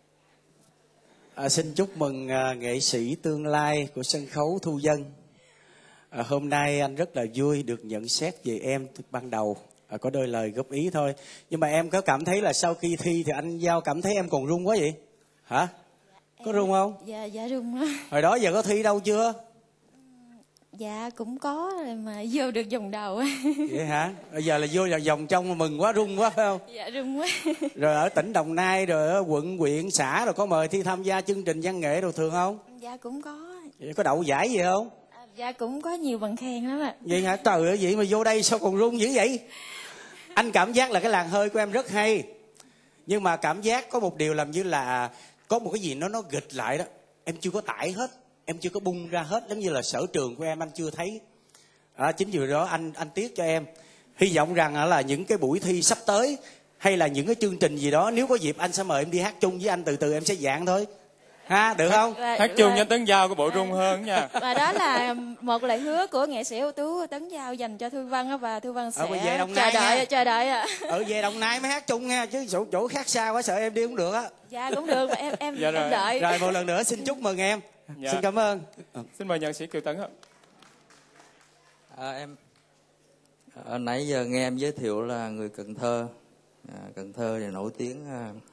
Xin chúc mừng nghệ sĩ tương lai của sân khấu Thu Vân. Hôm nay anh rất là vui được nhận xét về em ban đầu. Có đôi lời góp ý thôi. Nhưng mà em có cảm thấy là sau khi thi thì anh Giao cảm thấy em còn run quá vậy? Hả? Có run không? Dạ run á. Hồi đó giờ có thi đâu chưa? Dạ cũng có mà vô được vòng đầu. Vậy hả? Bây giờ là vô vào vòng trong mà mừng quá, run quá phải không? Dạ run quá. Rồi ở tỉnh Đồng Nai rồi ở quận, huyện, xã rồi có mời thi tham gia chương trình văn nghệ đồ thường không? Dạ cũng có. Vậy có đậu giải gì không? Dạ cũng có nhiều bằng khen lắm ạ. Vậy hả? Trời ơi, vậy mà vô đây sao còn run dữ vậy? Anh cảm giác là cái làn hơi của em rất hay. Nhưng mà cảm giác có một điều làm như là có một cái gì nó nghịch lại đó. Em chưa có tải hết, em chưa có bung ra hết, giống như là sở trường của em anh chưa thấy. Chính vì đó anh tiếc cho em. Hy vọng rằng là những cái buổi thi sắp tới hay là những cái chương trình gì đó, nếu có dịp anh sẽ mời em đi hát chung với anh, từ từ em sẽ dạng thôi. Ha, được không? Hát chung với Tấn Giao có bộ rung hơn nha. Và đó là một lời hứa của nghệ sĩ ưu tú Tấn Giao dành cho Thu Vân, và Thu Vân sẽ chờ đợi ạ. Về Đồng Nai mới hát chung nha, chứ chỗ khác xa quá sợ em đi không được á. Dạ cũng được, em dạ em đợi. Rồi một lần nữa xin chúc mừng em. Dạ. Xin cảm ơn. Xin mời nhạc sĩ Kiều Tấn ạ. Em nãy giờ nghe em giới thiệu là người Cần Thơ. Cần Thơ thì nổi tiếng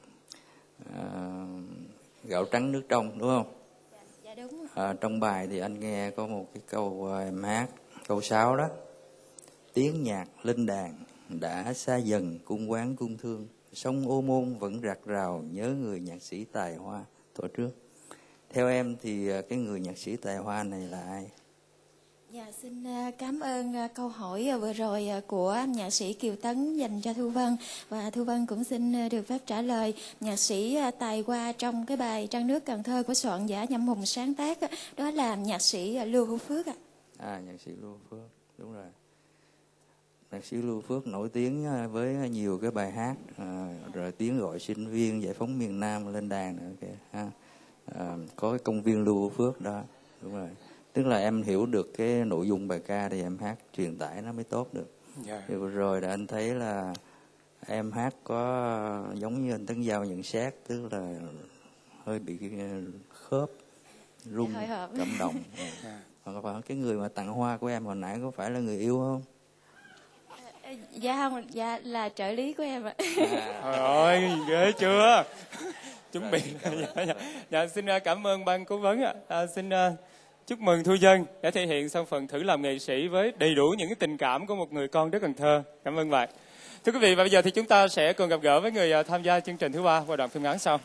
gạo trắng nước trong, đúng không? Dạ đúng. Trong bài thì anh nghe có một cái câu em hát, câu 6 đó. Tiếng nhạc linh đàn đã xa dần cung quán cung thương, sông Ô Môn vẫn rạc rào nhớ người nhạc sĩ tài hoa thuở trước. Theo em thì cái người nhạc sĩ tài hoa này là ai? Dạ, xin cảm ơn câu hỏi vừa rồi của nhạc sĩ Kiều Tấn dành cho Thu Vân. Và Thu Vân cũng xin được phép trả lời. Nhạc sĩ tài hoa trong cái bài Trăng nước Cần Thơ của soạn giả Nhậm Hùng sáng tác, đó là nhạc sĩ Lưu Hữu Phước ạ. Nhạc sĩ Lưu Phước, đúng rồi. Nhạc sĩ Lưu Phước nổi tiếng với nhiều cái bài hát, rồi tiếng gọi sinh viên, giải phóng miền Nam lên đàn nữa kìa. Có cái công viên Lưu Phước đó, đúng rồi. Tức là em hiểu được cái nội dung bài ca thì em hát truyền tải nó mới tốt được. Thì vừa rồi là anh thấy là em hát có giống như anh Tấn Giao nhận xét, tức là hơi bị khớp, rung, cảm động. Còn phải cái người mà tặng hoa của em hồi nãy có phải là người yêu không? Dạ không, dạ là trợ lý của em ạ. Trời ơi, ghê chưa? Chuẩn bị. Dạ, xin cảm ơn ban cố vấn ạ. Xin chúc mừng Thu Vân đã thể hiện xong phần thử làm nghệ sĩ với đầy đủ những cái tình cảm của một người con đất Cần Thơ. Cảm ơn bạn. Thưa quý vị, và bây giờ thì chúng ta sẽ cùng gặp gỡ với người tham gia chương trình thứ 3 qua đoạn phim ngắn sau.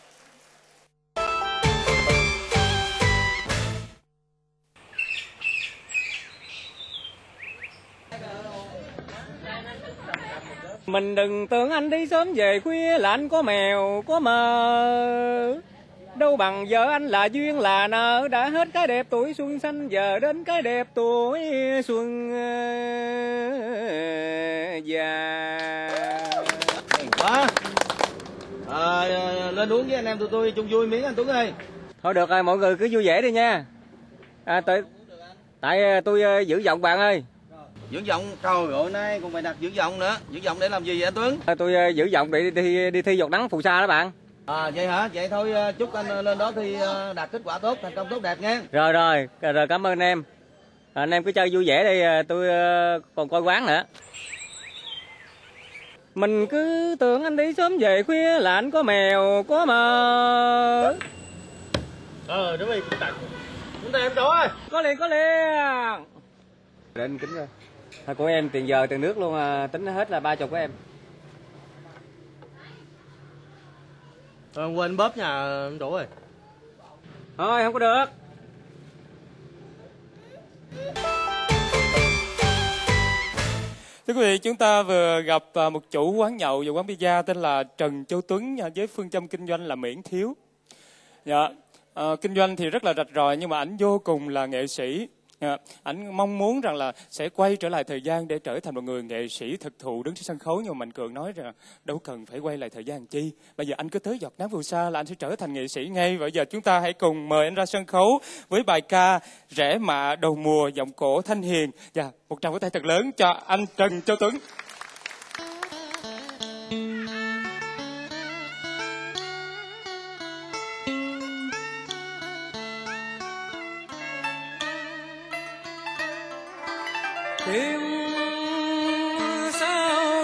Mình đừng tưởng anh đi sớm về khuya là anh có mèo có mờ. Đâu bằng vợ anh là duyên là nợ, đã hết cái đẹp tuổi xuân xanh giờ đến cái đẹp tuổi xuân già. Quá. Lên uống với anh em tụi tôi chung vui miếng anh Tuấn ơi. Thôi được rồi, mọi người cứ vui vẻ đi nha. Tại tôi giữ giọng bạn ơi. Giữ giọng, trời ơi, nay còn phải đặt giữ giọng nữa. Giữ giọng để làm gì vậy anh Tuấn? Tôi giữ giọng để đi thi giọt nắng phù sa đó bạn. Vậy hả? Vậy thôi chúc anh lên đó thi đạt kết quả tốt, thành công tốt đẹp nha. Rồi, cảm ơn em. Anh em cứ chơi vui vẻ đi, tôi còn coi quán nữa. Mình cứ tưởng anh đi sớm về khuya là anh có mèo có mờ. Đúng rồi, chúng ta em đó. Có liền. Để anh kính rồi. Thôi của em tiền giờ tiền nước luôn, tính hết là 30 của em. Quên bóp nhà em đủ rồi. Thôi không có được. Thưa quý vị, chúng ta vừa gặp một chủ quán nhậu và quán pizza tên là Trần Châu Tuấn với phương châm kinh doanh là miễn thiếu. Dạ, kinh doanh thì rất là rạch ròi nhưng mà ảnh vô cùng là nghệ sĩ. Ảnh mong muốn rằng là sẽ quay trở lại thời gian để trở thành một người nghệ sĩ thực thụ đứng trên sân khấu, nhưng mà Mạnh Cường nói rằng đâu cần phải quay lại thời gian chi, bây giờ anh cứ tới giọt nắng phù sa là anh sẽ trở thành nghệ sĩ ngay. Và bây giờ chúng ta hãy cùng mời anh ra sân khấu với bài ca Rẽ Mạ Đầu Mùa, giọng cổ thanh hiền. Và một tràng vỗ tay thật lớn cho anh Trần Châu Tuấn. Tiếng sao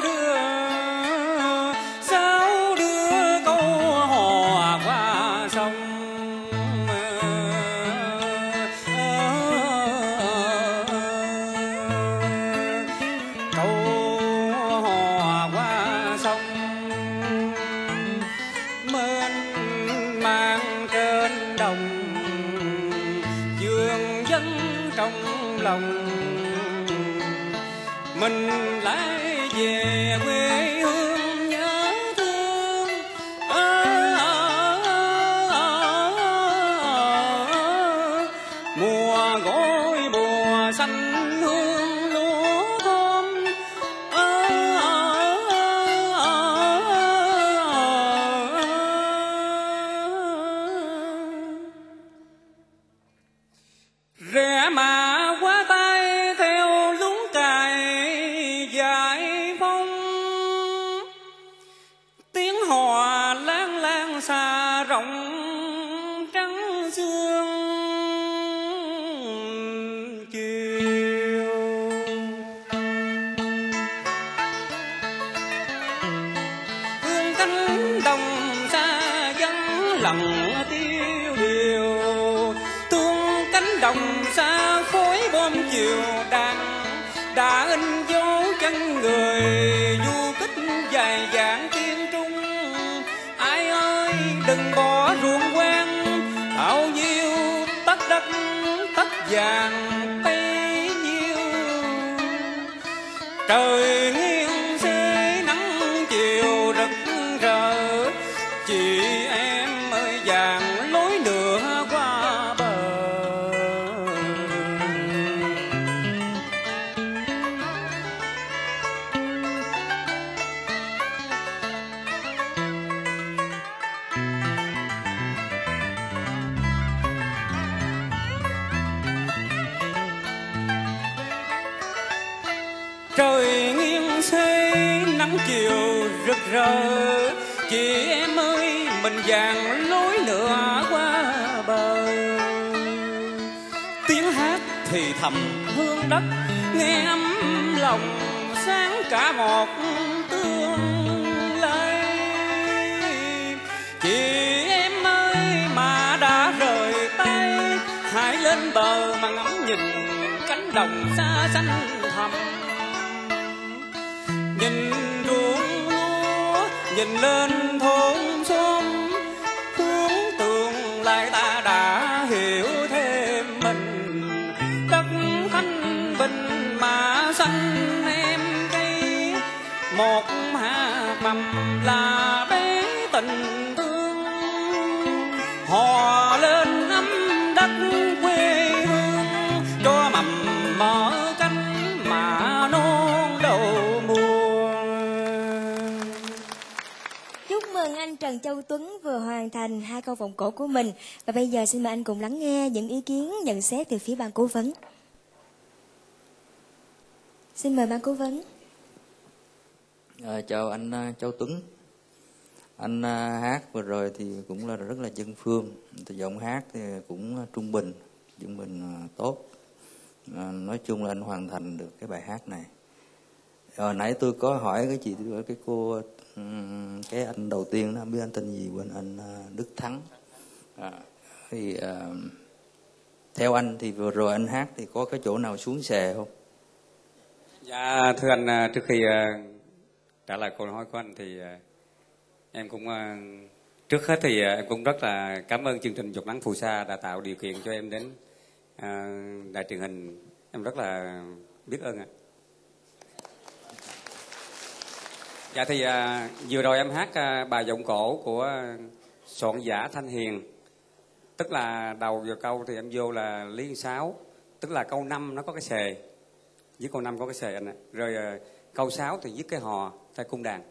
đưa câu hò qua sông, câu hò qua sông mênh mang trên đồng, dương dân trong lòng mình lại về quê hương nhớ thương. Mùa gối mùa xanh hương lúa thơm, rẽ mà qua tay theo luống cài giải phong, tiếng hò lan lan xa rộng trắng sương chiều. Hương cánh đồng xa vắng lặng tiêu điều, thương cánh đồng xa khói bom chiều đàn đã in dấu chân người du kích dài dáng tiên trung. Ai ơi đừng bỏ ruộng quen bao nhiêu tất đất tất vàng bấy nhiêu Trời nghiêng xế nắng chiều rực rỡ, chị em ơi vàng lối nữa qua bờ. Trời nghiêng xế nắng chiều rực rỡ, chị em ơi mình vàng lối nữa qua bờ. Tiếng hát thì thầm hương đất nghe ấm lòng, sáng cả một tương lai. Chị em ơi mà đã rời tay, hãy lên bờ mà ngắm nhìn cánh đồng xa xanh thẳm. Nhìn ruộng lúa, nhìn lên thôn xóm, hướng tương lai ta đã hiểu thêm mình. Đất thanh bình mà xanh em cây, một hạt mầm là bé tình thương. Hò lên ấm đất quê hương, cho mầm mở cánh mà non đầu mùa. Chúc mừng anh Trần Châu Tuấn vừa hoàn thành 2 câu vọng cổ của mình. Và bây giờ xin mời anh cùng lắng nghe những ý kiến nhận xét từ phía ban cố vấn. Xin mời ban cố vấn. Chào anh Châu Tuấn. Anh hát vừa rồi thì cũng là rất là dân phương, giọng hát thì cũng trung bình tốt. Nói chung là anh hoàn thành được cái bài hát này. Nãy tôi có hỏi cái cô, cái anh đầu tiên đó, không biết anh tên gì, quên, anh Đức Thắng. Theo anh thì vừa rồi anh hát thì có cái chỗ nào xuống xè không? Dạ thưa anh, trước khi trả lời câu hỏi của anh thì em cũng trước hết thì em cũng rất là cảm ơn chương trình Giọt Nắng Phù Sa đã tạo điều kiện cho em đến đài truyền hình. Em rất là biết ơn ạ. Dạ thì vừa rồi em hát bài vọng cổ của soạn giả Thanh Hiền. Tức là đầu vào câu thì em vô là liên 6, tức là câu 5 nó có cái xề, với câu 5 có cái xề anh ạ. Rồi câu 6 thì viết cái hò theo cung đàn.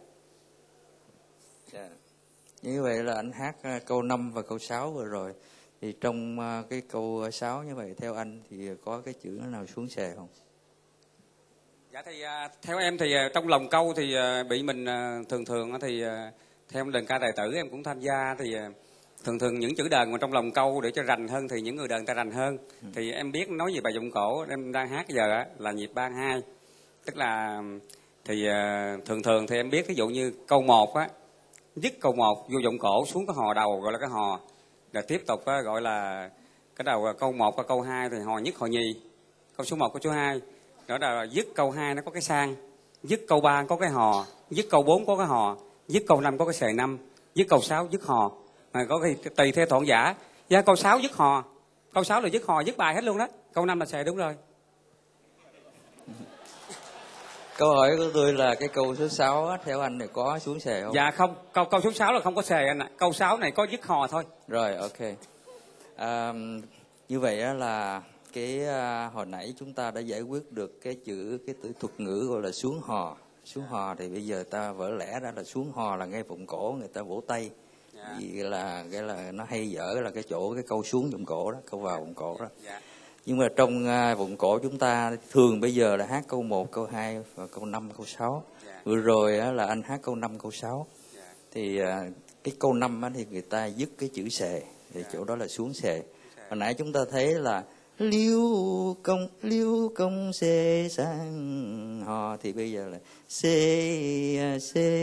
Như vậy là anh hát câu 5 và câu 6 vừa rồi. Thì trong cái câu 6 như vậy theo anh thì có cái chữ nào xuống xề không? Dạ thì theo em thì trong lòng câu thì bị mình thường thì theo đờn ca tài tử em cũng tham gia thì thường những chữ đờn mà trong lòng câu để cho rành hơn thì những người đờn ta rành hơn. Thì em biết nói về bài vọng cổ em đang hát giờ là nhịp 3-2, tức là thì thường thì em biết ví dụ như câu 1 á, dứt câu 1 vô vọng cổ xuống cái hò đầu gọi là cái hò, rồi tiếp tục á, gọi là cái đầu câu 1 và câu 2 thì hò nhất hò nhì, câu số 1 câu số 2. Đó là dứt câu 2 nó có cái sang, dứt câu 3 có cái hò, dứt câu 4 có cái hò, dứt câu 5 có cái xề 5, dứt câu 6 dứt hò. Mà có cái tùy theo soạn giả. Dạ, câu 6 dứt hò, câu 6 là dứt hò dứt bài hết luôn đó, câu 5 là xề, đúng rồi. Câu hỏi của tôi là cái câu số 6 á, theo anh thì có xuống xề không? Dạ không, câu số 6 là không có xề anh ạ. Câu 6 này có dứt hò thôi. Rồi, ok. Như vậy á là cái hồi nãy chúng ta đã giải quyết được cái thuật ngữ gọi là xuống hò. Xuống hò thì bây giờ ta vỡ lẽ ra là xuống hò là ngay vọng cổ người ta vỗ tay. Vì là cái là nó hay dở là cái chỗ cái câu xuống vọng cổ đó, câu vào vọng cổ đó. Nhưng mà trong vọng cổ chúng ta thường bây giờ là hát câu 1, câu 2 và câu 5, câu 6. Vừa rồi á, là anh hát câu 5, câu 6. Thì cái câu 5 á, thì người ta dứt cái chữ xề, thì chỗ đó là xuống xề. Hồi nãy chúng ta thấy là liêu công xê sang hò, thì bây giờ là xê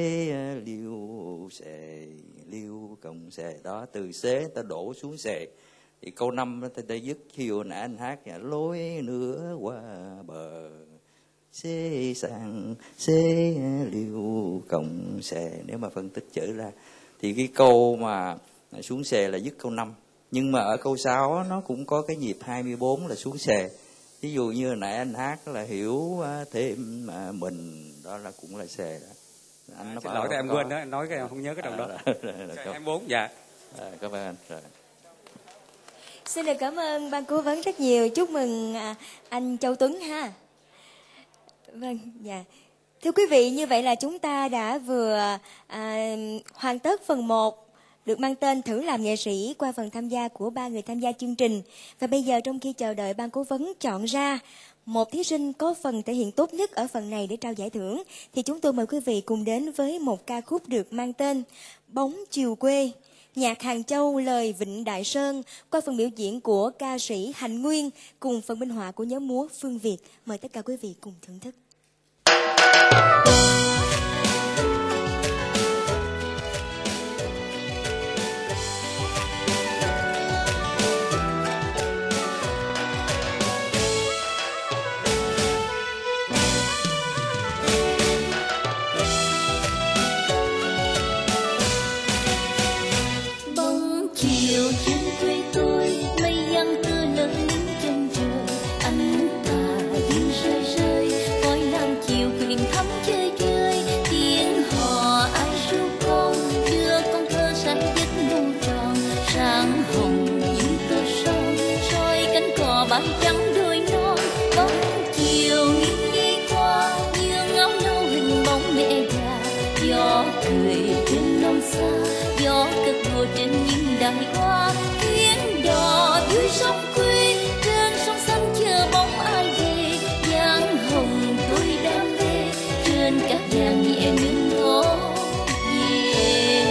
liêu công xê đó, từ xế ta đổ xuống xề. Thì câu 5 ta dứt khi hồi nãy anh hát lối nữa qua bờ xê sang xê liêu công xề. Nếu mà phân tích chữ ra thì cái câu mà xuống xề là dứt câu 5. Nhưng mà ở câu 6 nó cũng có cái nhịp 24 là xuống xề. ví dụ như hồi nãy anh hát là hiểu thêm mình, đó là cũng là C đó. Anh xin lỗi em quên đó, nói cái em không nhớ cái đầu đó. 24 dạ. Cảm ơn anh. Rồi. Xin được cảm ơn ban cố vấn rất nhiều. Chúc mừng anh Châu Tuấn ha. Vâng, dạ. Thưa quý vị, như vậy là chúng ta đã vừa hoàn tất phần 1 được mang tên Thử làm nghệ sĩ qua phần tham gia của 3 người tham gia chương trình. Và bây giờ trong khi chờ đợi ban cố vấn chọn ra một thí sinh có phần thể hiện tốt nhất ở phần này để trao giải thưởng, thì chúng tôi mời quý vị cùng đến với một ca khúc được mang tên Bóng Chiều Quê, nhạc Hàng Châu, lời Vịnh Đại Sơn, qua phần biểu diễn của ca sĩ Hạnh Nguyên cùng phần minh họa của nhóm múa Phương Việt. Mời tất cả quý vị cùng thưởng thức. Trắng đôi non bóng chiều nghiêng đi qua, như ngóng nâu hình bóng mẹ già. Gió cười trên non xa, gió cất đùa trên những đài hoa. Thuyền đò dưới sông quê, trên sông xanh chờ bóng ai về. Dáng hồng tôi đam mê, trên cát vàng nhẹ nương gió về.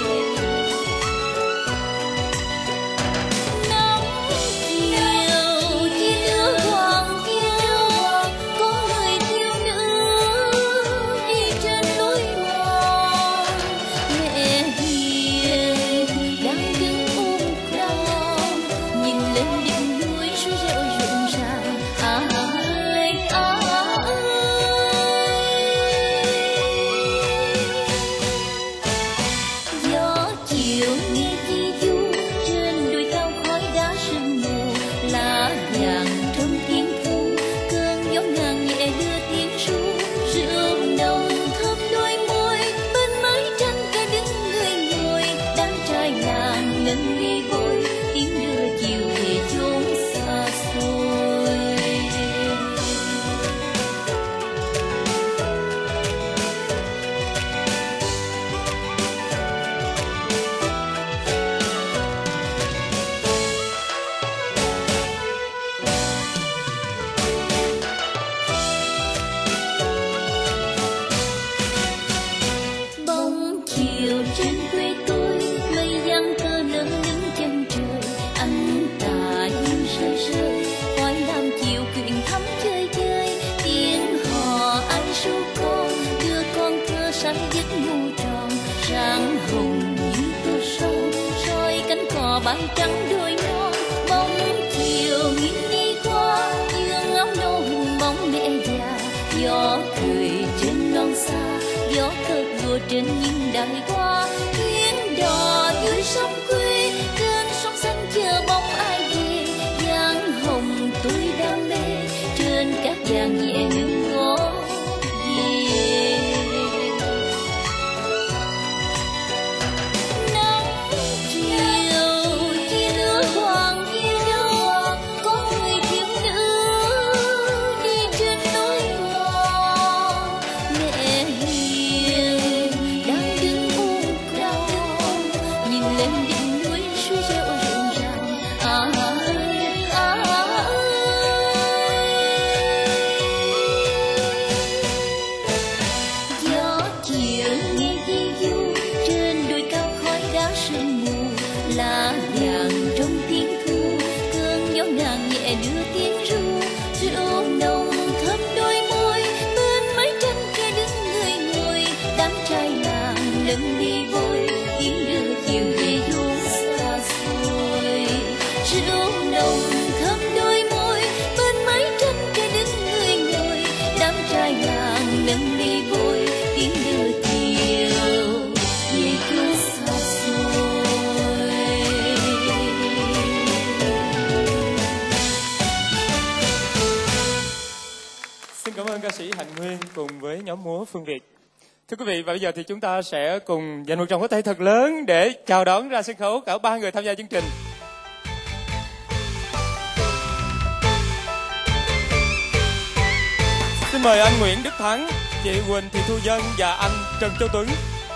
Bãi trắng đôi non bóng chiều nghiêng đi qua, như ngóng nâu hình bóng mẹ già. Gió cười trên non xa, gió cất đùa trên những đài hoa. Thuyền đò dưới sông quê, trên sông xanh chờ bóng ai về. Dáng hồng tôi đam mê, trên cát vàng nhẹ nương gió về. ca sĩ Hạnh Nguyên cùng với nhóm múa Phương Việt. Thưa quý vị, và bây giờ thì chúng ta sẽ cùng dành một tràng pháo tay thật lớn để chào đón ra sân khấu cả 3 người tham gia chương trình. Xin mời anh Nguyễn Đức Thắng, chị Huỳnh Thị Thu Dân và anh Trần Châu Tuấn.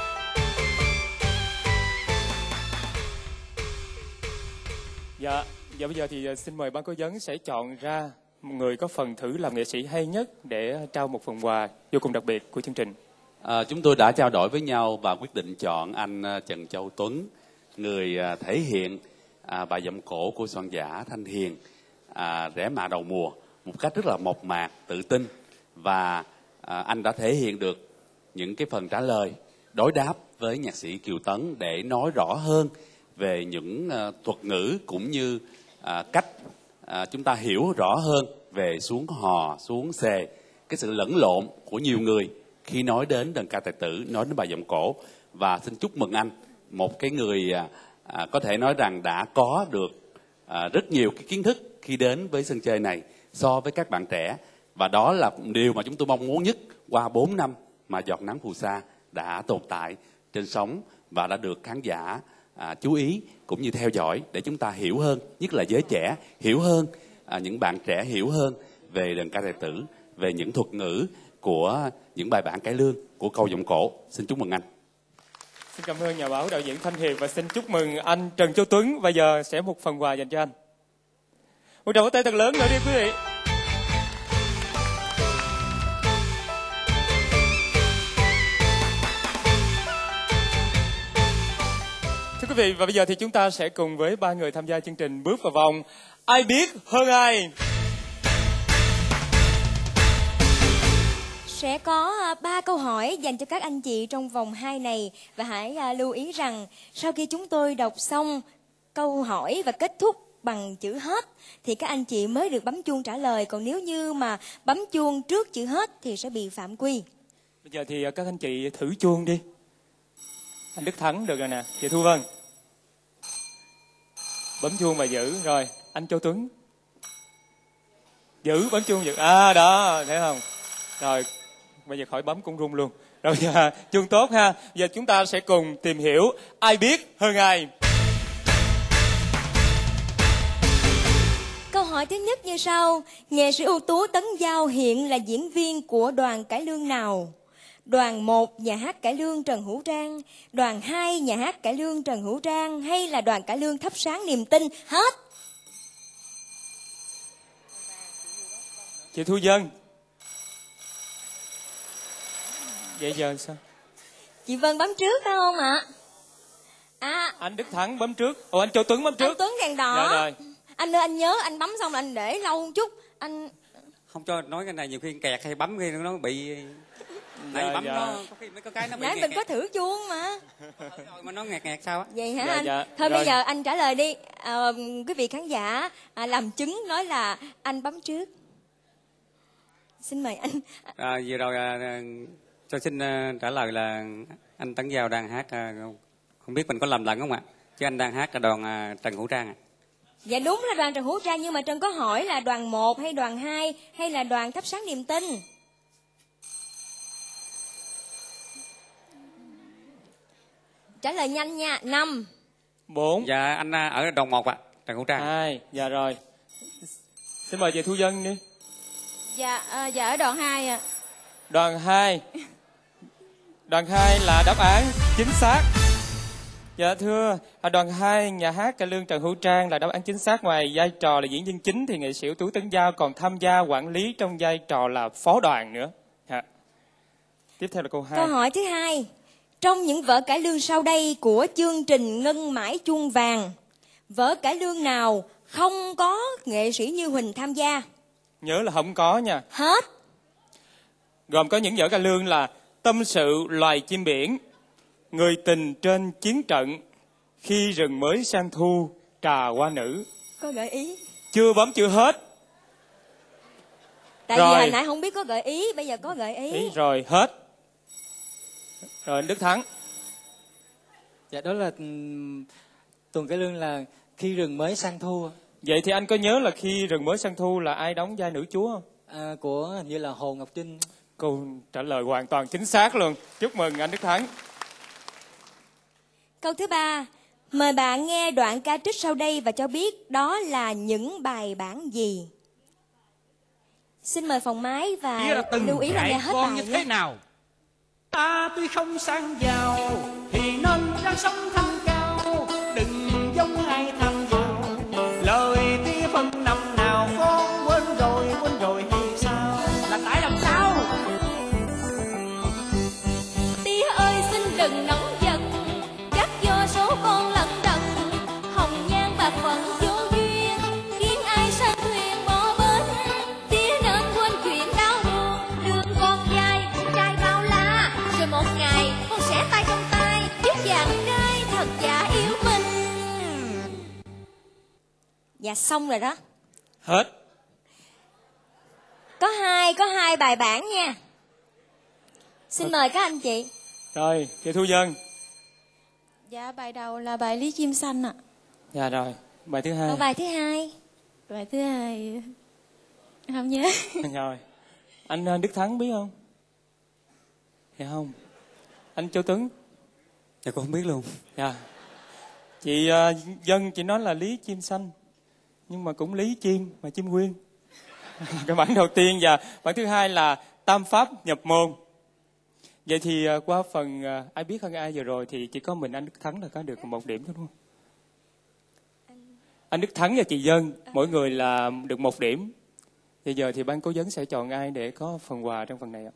Dạ, và bây giờ thì xin mời ban cố vấn sẽ chọn ra một người có phần thử làm nghệ sĩ hay nhất để trao một phần quà vô cùng đặc biệt của chương trình. Chúng tôi đã trao đổi với nhau và quyết định chọn anh Trần Châu Tuấn, người thể hiện bài giọng cổ của soạn giả Thanh Hiền, Rẽ Mạ Đầu Mùa một cách rất là mộc mạc, tự tin, và anh đã thể hiện được những cái phần trả lời đối đáp với nhạc sĩ Kiều Tấn để nói rõ hơn về những thuật ngữ cũng như cách chúng ta hiểu rõ hơn về xuống hò, xuống xề, cái sự lẫn lộn của nhiều người khi nói đến đờn ca tài tử, nói đến bài giọng cổ. Và xin chúc mừng anh, một cái người có thể nói rằng đã có được rất nhiều cái kiến thức khi đến với sân chơi này so với các bạn trẻ. Và đó là điều mà chúng tôi mong muốn nhất qua 4 năm mà Giọt Nắng Phù Sa đã tồn tại trên sóng và đã được khán giả chú ý cũng như theo dõi để chúng ta hiểu hơn, nhất là giới trẻ hiểu hơn, những bạn trẻ hiểu hơn về đờn ca tài tử, về những thuật ngữ của những bài bản cải lương của câu giọng cổ. Xin chúc mừng anh. Xin cảm ơn nhà báo đạo diễn Thanh Hiền và xin chúc mừng anh Trần Châu Tuấn. Bây giờ sẽ một phần quà dành cho anh. Một tràng pháo tay thật lớn nữa đi quý vị. Thưa quý vị, và bây giờ thì chúng ta sẽ cùng với 3 người tham gia chương trình bước vào vòng Ai biết hơn ai. Sẽ có 3 câu hỏi dành cho các anh chị trong vòng 2 này. Và hãy lưu ý rằng sau khi chúng tôi đọc xong câu hỏi và kết thúc bằng chữ hết thì các anh chị mới được bấm chuông trả lời. Còn nếu như mà bấm chuông trước chữ hết thì sẽ bị phạm quy. Bây giờ thì các anh chị thử chuông đi. Anh Đức Thắng được rồi nè, chị Thu Vân. Bấm chuông và giữ. Rồi, anh Châu Tuấn. Giữ, bấm chuông giữ. Đó, thấy không? Rồi, bây giờ khỏi bấm cũng rung luôn. Rồi giờ chuông tốt ha. Giờ chúng ta sẽ cùng tìm hiểu ai biết hơn ai. Câu hỏi thứ nhất như sau. Nghệ sĩ ưu tú Tấn Giao hiện là diễn viên của đoàn cải lương nào? Đoàn 1 nhà hát cải lương Trần Hữu Trang, đoàn 2 nhà hát cải lương Trần Hữu Trang hay là đoàn cải lương Thắp Sáng Niềm Tin? Hết. Chị Thu Dân. Vậy giờ sao? Chị Vân bấm trước phải không ạ? Anh Đức Thắng bấm trước. Anh Châu Tuấn bấm trước. Anh Tuấn đèn đỏ. Dạ rồi. Anh ơi, anh nhớ anh bấm xong là anh để lâu một chút. Anh không cho nói cái này, nhiều khi kẹt hay bấm khi nó bị nãy bấm nó có khi mấy cái nó bị nãy mình có thử chuông mà. Mà nó nghẹt sao á. Vậy hả anh? Thôi bây giờ anh trả lời đi. Quý vị khán giả làm chứng nói là anh bấm trước. Xin mời anh. Vừa rồi tôi xin trả lời là anh Tấn Giao đang hát, không biết mình có lầm lẫn không ạ? Chứ anh đang hát ở đoàn Trần Hữu Trang. Dạ đúng là đoàn Trần Hữu Trang, nhưng mà Trần có hỏi là đoàn 1 hay đoàn 2 hay là đoàn Thắp Sáng Niềm Tin. Trả lời nhanh nha. 5 4. Dạ anh ở đoàn 1 ạ, Trần Hữu Trang. 2. Dạ rồi. Xin mời chị Thu Dân đi. Dạ ở đoàn 2 ạ. Đoàn 2. Đoàn 2 là đáp án chính xác. Dạ thưa, đoàn 2 nhà hát cải lương Trần Hữu Trang là đáp án chính xác. Ngoài vai trò là diễn viên chính thì nghệ sĩ ưu tú Tấn Giao còn tham gia quản lý trong vai trò là phó đoàn nữa. Tiếp theo là câu 2. Câu hỏi thứ 2. Trong những vở cải lương sau đây của chương trình Ngân Mãi Chuông Vàng, vở cải lương nào không có nghệ sĩ Như Huỳnh tham gia? Nhớ là không có nha. Hết. Gồm có những vở cải lương là Tâm Sự Loài Chim Biển, Người Tình Trên Chiến Trận, Khi Rừng Mới Sang Thu, Trà Hoa Nữ. Có gợi ý? Chưa bấm chưa hết. Tại vì hồi nãy không biết có gợi ý, bây giờ có gợi ý. Rồi, hết. Rồi, anh Đức Thắng. Dạ, đó là tuần cải lương là Khi Rừng Mới Sang Thu. Vậy thì anh có nhớ là Khi Rừng Mới Sang Thu là ai đóng vai nữ chúa không? của hình như là Hồ Ngọc Trinh. Câu trả lời hoàn toàn chính xác luôn. Chúc mừng anh Đức Thắng. Câu thứ 3, mời bạn nghe đoạn ca trích sau đây và cho biết đó là những bài bản gì. Xin mời phòng máy và lưu ý là nghe hết bài như nhé. thế nào? Ta tuy không sang giàu thì nên ráng sống thanh cao, đừng giống ai tham giàu. Lời tia phân năm nào con quên rồi thì sao? Là tại làm sao? Tía ơi xin đừng nóng giận, chắc do số con lận đận, hồng nhan bạc phận vô duyên, khiến ai sang thuyền bỏ bến. Tía nên quên chuyện đau buồn, đường còn dài, trai bao la, rồi một ngày con sẽ tay trong tay, giúp chàng trai thật giả yêu mình. Dạ xong rồi đó. Hết. Có hai bài bản nha. Xin mời các anh chị. Rồi, chị Thu Dân. Dạ, bài đầu là bài Lý Chim Xanh ạ. Dạ rồi, bài thứ hai. Bài thứ hai. Bài thứ hai không nhớ. Rồi, anh Đức Thắng biết không? Dạ không. Anh Châu Tuấn. Dạ con không biết luôn. Dạ. Chị Dân chị nói là Lý Chim Xanh, nhưng mà cũng Lý Chim mà Chim Nguyên. Cái bản đầu tiên và bản thứ hai là Tam Pháp nhập môn. Vậy thì qua phần ai biết hơn ai vừa rồi thì chỉ có mình anh Đức Thắng là có được 1 điểm thôi đúng không? Anh Đức Thắng và chị Dân mỗi người là được 1 điểm. Bây giờ thì ban cố vấn sẽ chọn ai để có phần quà trong phần này ạ?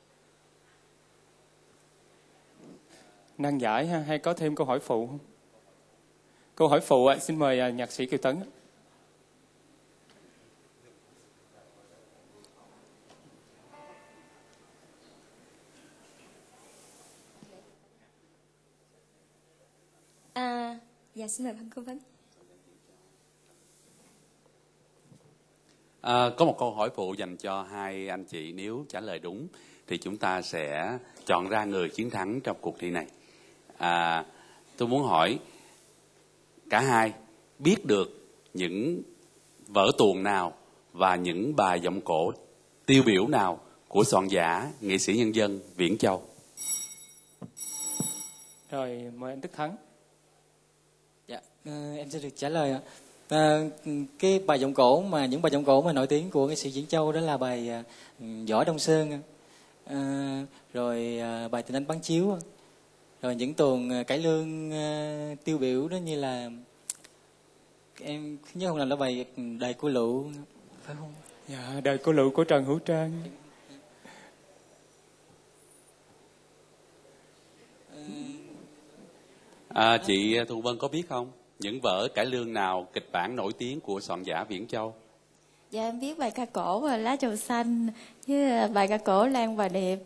Năng giải ha, hay có thêm câu hỏi phụ không? Câu hỏi phụ ạ, xin mời nhạc sĩ Kiều Tấn. Dạ xin mời ban cố vấn. Có một câu hỏi phụ dành cho hai anh chị. Nếu trả lời đúng thì chúng ta sẽ chọn ra người chiến thắng trong cuộc thi này. Tôi muốn hỏi cả hai biết được những vở tuồng nào và những bài giọng cổ tiêu biểu nào của soạn giả nghệ sĩ nhân dân Viễn Châu? Rồi mời anh Đức Thắng. Dạ, em sẽ được trả lời ạ. Cái bài giọng cổ mà những bài giọng cổ mà nổi tiếng của nghệ sĩ Viễn Châu đó là bài Võ Đông Sơn, rồi bài Tình Anh Bán Chiếu, rồi những tuồng cải lương tiêu biểu đó như là em nhớ không lầm là bài Đời Cô Lựu, phải không? Dạ, Đời Cô Lựu của Trần Hữu Trang. Chị Thu Vân có biết không? Những vở cải lương nào, kịch bản nổi tiếng của soạn giả Viễn Châu? Dạ em biết bài ca cổ Lá Trầu Xanh, với bài ca cổ Lan và Đẹp,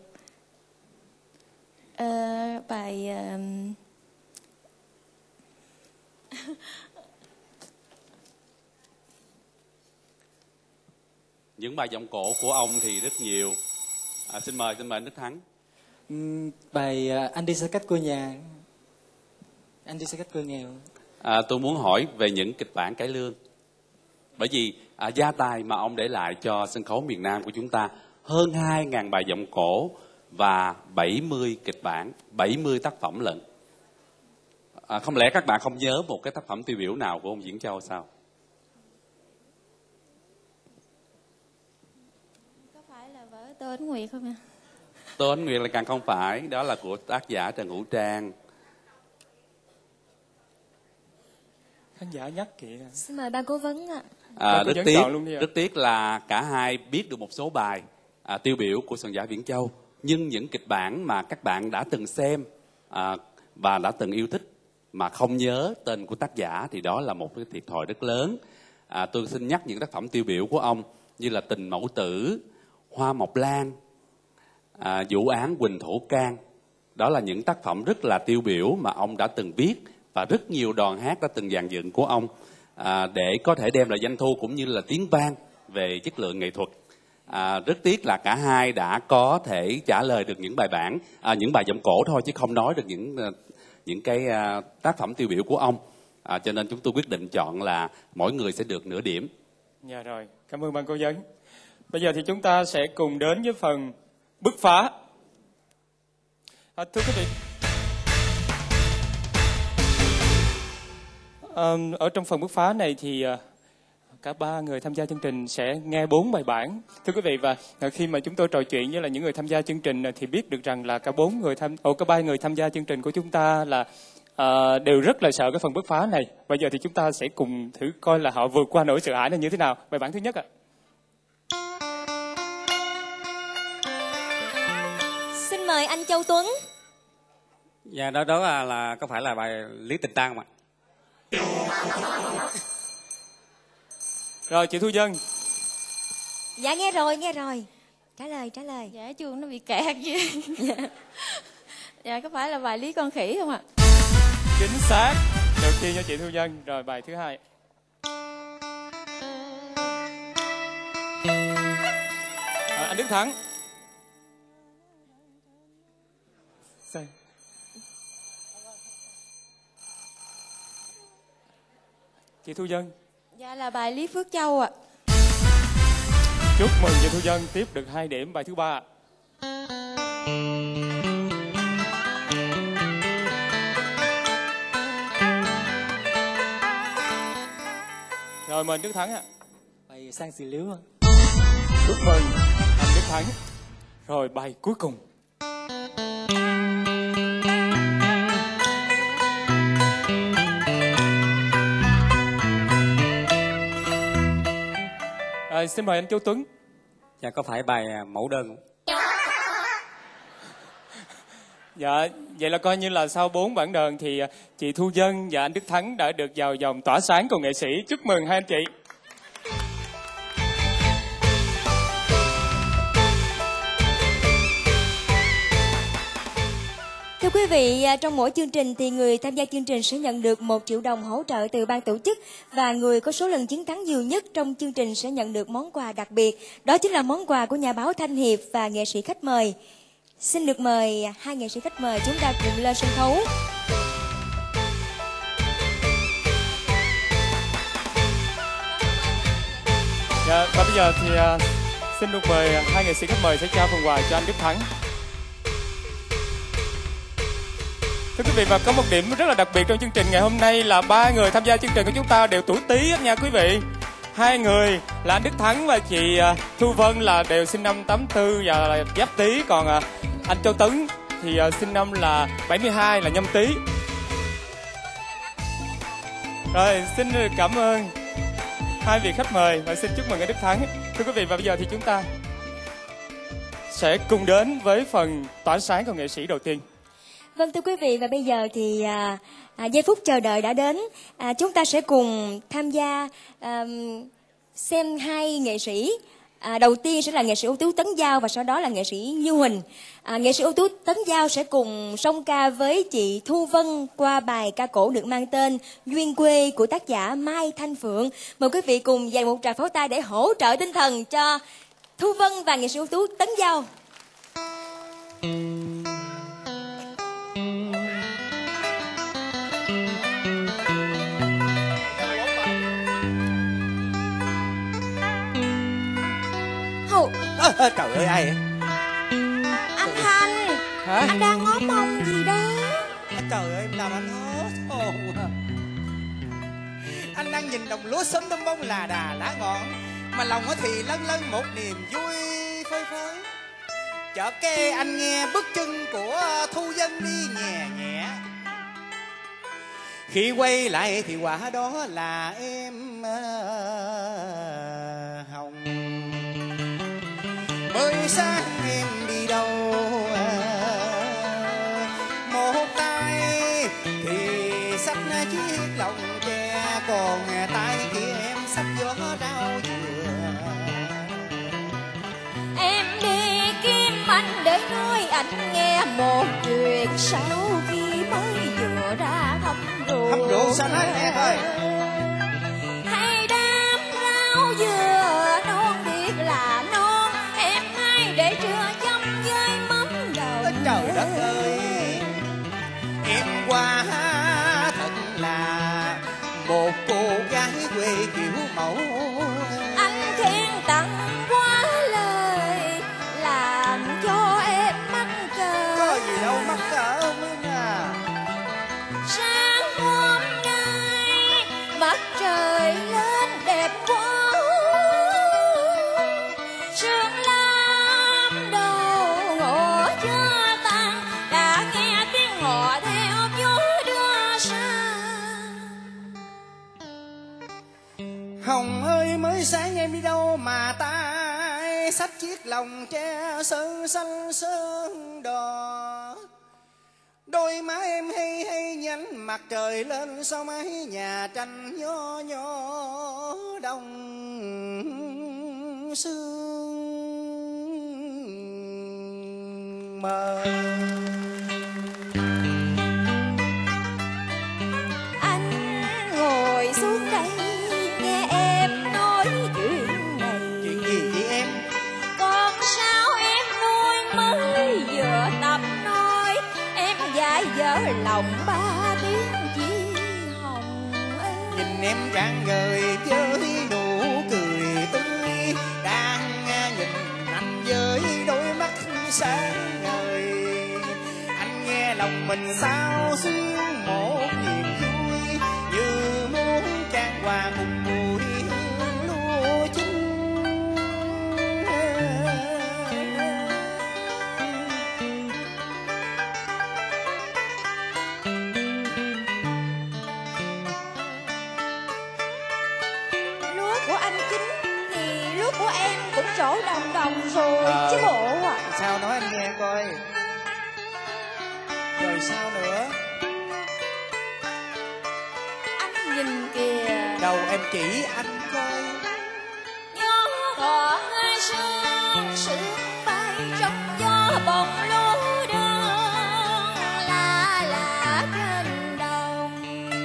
bài Những bài giọng cổ của ông thì rất nhiều. Xin mời anh Đức Thắng. Bài Anh Đi Xa Cách Quê Nhà, Anh Đi Xa Cách Quê Nghèo. Tôi muốn hỏi về những kịch bản cải lương. Bởi vì gia tài mà ông để lại cho sân khấu miền Nam của chúng ta hơn 2.000 bài giọng cổ và 70 kịch bản, 70 tác phẩm lận. Không lẽ các bạn không nhớ một cái tác phẩm tiêu biểu nào của ông Viễn Châu sao? có phải là vở Tô Ánh Nguyệt không ạ? Tô Ánh Nguyệt là càng không phải, đó là của tác giả Trần Hữu Trang. Khán giả nhắc kìa. Xin mời ban cố vấn ạ. Rất tiếc là cả hai biết được một số bài tiêu biểu của soạn giả Viễn Châu, nhưng những kịch bản mà các bạn đã từng xem và đã từng yêu thích mà không nhớ tên của tác giả thì đó là một cái thiệt thòi rất lớn. Tôi xin nhắc những tác phẩm tiêu biểu của ông như là Tình Mẫu Tử, Hoa Mộc Lan, Vụ Án Quỳnh Thổ Can. Đó là những tác phẩm rất là tiêu biểu mà ông đã từng viết và rất nhiều đoàn hát đã từng dàn dựng của ông để có thể đem lại doanh thu cũng như là tiếng vang về chất lượng nghệ thuật. Rất tiếc là cả hai đã có thể trả lời được những bài bản, những bài giọng cổ thôi chứ không nói được những cái tác phẩm tiêu biểu của ông. Cho nên chúng tôi quyết định chọn là mỗi người sẽ được nửa điểm. Dạ rồi, cảm ơn ban cố vấn. Bây giờ thì chúng ta sẽ cùng đến với phần bứt phá. Thưa quý vị, ở trong phần bứt phá này thì cả ba người tham gia chương trình sẽ nghe 4 bài bản. Thưa quý vị, và khi mà chúng tôi trò chuyện với là những người tham gia chương trình thì biết được rằng là cả ba người tham gia chương trình của chúng ta là đều rất là sợ cái phần bứt phá này. Bây giờ thì chúng ta sẽ cùng thử coi là họ vượt qua nỗi sợ hãi này như thế nào. Bài bản thứ nhất ạ. Xin mời anh Châu Tuấn. Dạ, đó là có phải là bài Lý Tình Tang không ạ? Rồi, chị Thu Vân. Dạ nghe rồi. Trả lời. Dạ chuông nó bị kẹt chứ. Dạ có phải là bài Lý Con Khỉ không ạ? Chính xác. Đầu tiên cho chị Thu Vân. Rồi bài thứ hai. Anh Đức Thắng. Chị Thu Vân. Dạ là bài Lý Phước Châu ạ. Chúc mừng chị Thu Vân tiếp được 2 điểm. Bài thứ ba. Rồi mời anh Đức Thắng ạ. Bài Sang Xì Liếu. Chúc mừng anh Đức Thắng. Rồi bài cuối cùng. Xin mời anh Châu Tuấn. Dạ có phải bài Mẫu Đơn không? Dạ, vậy là coi như là sau 4 bản đơn thì chị Thu Vân và anh Đức Thắng đã được vào vòng tỏa sáng của nghệ sĩ. Chúc mừng hai anh chị. Thưa quý vị, trong mỗi chương trình thì người tham gia chương trình sẽ nhận được 1 triệu đồng hỗ trợ từ ban tổ chức, và người có số lần chiến thắng nhiều nhất trong chương trình sẽ nhận được món quà đặc biệt. Đó chính là món quà của nhà báo Thanh Hiệp và nghệ sĩ khách mời. Xin được mời hai nghệ sĩ khách mời chúng ta cùng lên sân khấu. Dạ, và bây giờ thì xin được mời hai nghệ sĩ khách mời sẽ trao phần quà cho anh Đức Thắng. Thưa quý vị, và có một điểm rất là đặc biệt trong chương trình ngày hôm nay là 3 người tham gia chương trình của chúng ta đều tuổi Tý hết nha quý vị. 2 người là anh Đức Thắng và chị Thu Vân là đều sinh năm 84 và là Giáp Tý, còn anh Châu Tấn thì sinh năm là 72 là Nhâm Tý. Rồi, xin được cảm ơn hai vị khách mời và xin chúc mừng anh Đức Thắng. Thưa quý vị, và bây giờ thì chúng ta sẽ cùng đến với phần tỏa sáng của nghệ sĩ đầu tiên. Vâng, thưa quý vị, và bây giờ thì giây phút chờ đợi đã đến. Chúng ta sẽ cùng tham gia xem hai nghệ sĩ. Đầu tiên sẽ là nghệ sĩ ưu tú Tấn Giao và sau đó là nghệ sĩ Như Huỳnh. Nghệ sĩ ưu tú Tấn Giao sẽ cùng song ca với chị Thu Vân qua bài ca cổ được mang tên Duyên Quê của tác giả Mai Thanh Phượng. Mời quý vị cùng dành một tràng pháo tay để hỗ trợ tinh thần cho Thu Vân và nghệ sĩ ưu tú Tấn Giao. Trời ơi, ai vậy? Anh Thanh. Hả? Anh đang ngó mông gì đó? Trời ơi, em làm anh hết hồn. Anh đang nhìn đồng lúa sớm đâm bông là đà lá ngọn, mà lòng thì lân lân một niềm vui phơi phới. Chợt cái anh nghe bước chân của Thu Vân đi nhẹ nhẹ. Khi quay lại thì quả đó là em Hồng. Mới sáng em đi đâu, một tay thì xách chiếc lồng tre, còn tay kia em xách gió rau dừa. Em đi kiếm anh để nói anh nghe một chuyện sau khi mới vừa ra thăm ruộng. Thăm ruộng sao nói nghe thôi. Hay đám rau dừa non biết là non, em hay để trưa chấm với mắm đầu. Trời đất ơi, em qua thật là một cô gái quê kiểu mẫu. Anh khen tặng quá mới sáng em đi đâu mà tay xách chiếc lồng tre sơn xanh sơn đỏ. Đôi má em hay hay nhánh mặt trời lên sau mái nhà tranh nho nhỏ đông sương mờ. Anh ngồi xuống đây nghe em nói chuyện này. Chuyện gì vậy em? Con sao em nuôi mới vừa tập nói, em dại dở lòng 3 tiếng chi hồng ơi. Nhìn em rạng ngời với nụ cười tươi, đang nhìn anh với đôi mắt sáng ngời. Anh nghe lòng mình sao xuyên một niềm vui, như muốn chan hòa cùng mùi hương lúa chín. Lúa của anh chín thì lúa của em cũng trổ đồng đồng rồi chứ bộ à. Sao nói anh nghe coi. Rồi sao nữa? Anh nhìn kìa. Đâu em chỉ anh coi. Gió thọ hai sương sương bay trong gió bồng lúa đơn la la trên đồng.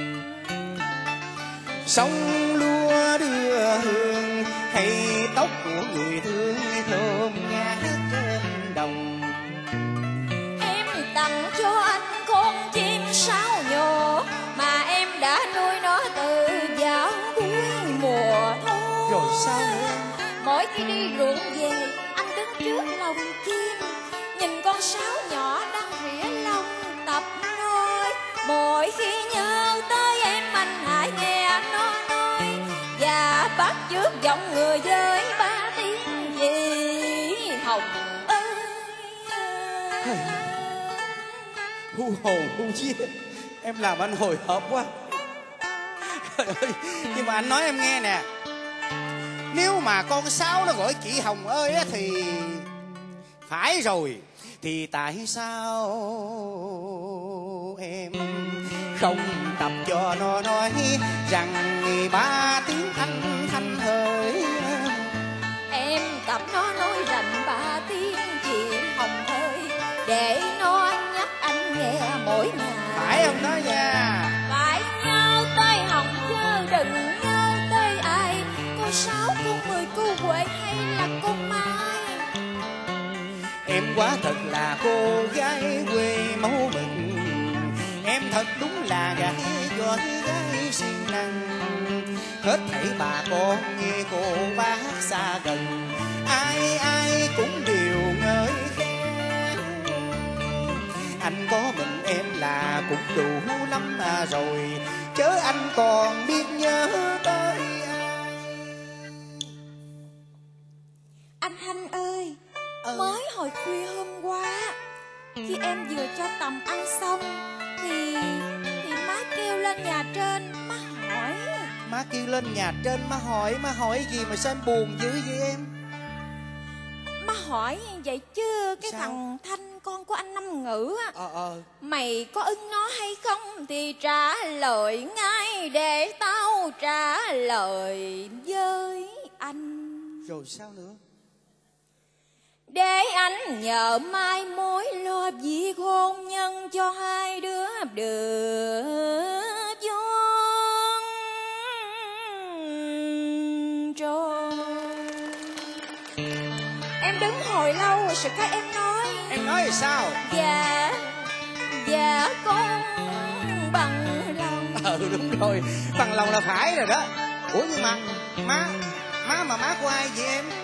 Sông lúa đưa hương hay tóc của người thương thơm ngát trên đồng. Em tặng cho anh con chim sáo nhỏ mà em đã nuôi nó từ dạo cuối mùa thu. Rồi sao nữa? Mỗi khi đi ruộng về, anh đứng trước lồng chim, nhìn con sáo nhỏ đang rỉa lông tập nói. Mỗi khi nhớ tới em, anh hãy nghe nó nói và bắt chước giọng người với 3 tiếng gì hồng ơi. Hu hồn hu chia. Em làm anh hồi hộp quá. Trời ơi. Nhưng mà anh nói em nghe nè, nếu mà con sáo nó gọi chị Hồng ơi á thì phải rồi. Thì tại sao em không tập cho nó nói rằng 3 tiếng anh thanh hỡi. Em tập nó nói rằng 3 tiếng chị Hồng ơi, để nó nhắc anh nghe mỗi ngày. Phải không đó nha? Phải nhớ tới Hồng chứ đừng nhớ tới ai. Cô Sáu, cô Mười, cô Huệ hay là cô Mai? Em quá thật là cô gái quê máu mực. Em thật đúng là gái giỏi gái siêng năng. Hết thảy bà con nghe cô bác xa gần, ai ai cũng đều ngợi khen. Anh có mình em là cũng đủ lắm rồi, chớ anh còn biết nhớ tới ai. Anh Thanh ơi, mới hồi khuya hôm qua, khi em vừa cho Tầm ăn xong thì má kêu lên nhà trên, má hỏi. Má kêu lên nhà trên má hỏi gì mà sao em buồn dữ vậy em? Má hỏi vậy chứ cái Sao? thằng Thanh con của anh Năm Ngữ á, mày có ưng nó hay không thì trả lời ngay để tao trả lời với anh. Rồi sao nữa? Để anh nhờ mai mối lo việc hôn nhân cho hai đứa được vuông tròn. Em đứng hồi lâu rồi sự cái em nói. Em nói thì sao? Dạ con bằng lòng. Đúng rồi, bằng lòng là phải rồi đó. Ủa nhưng mà má của ai vậy em?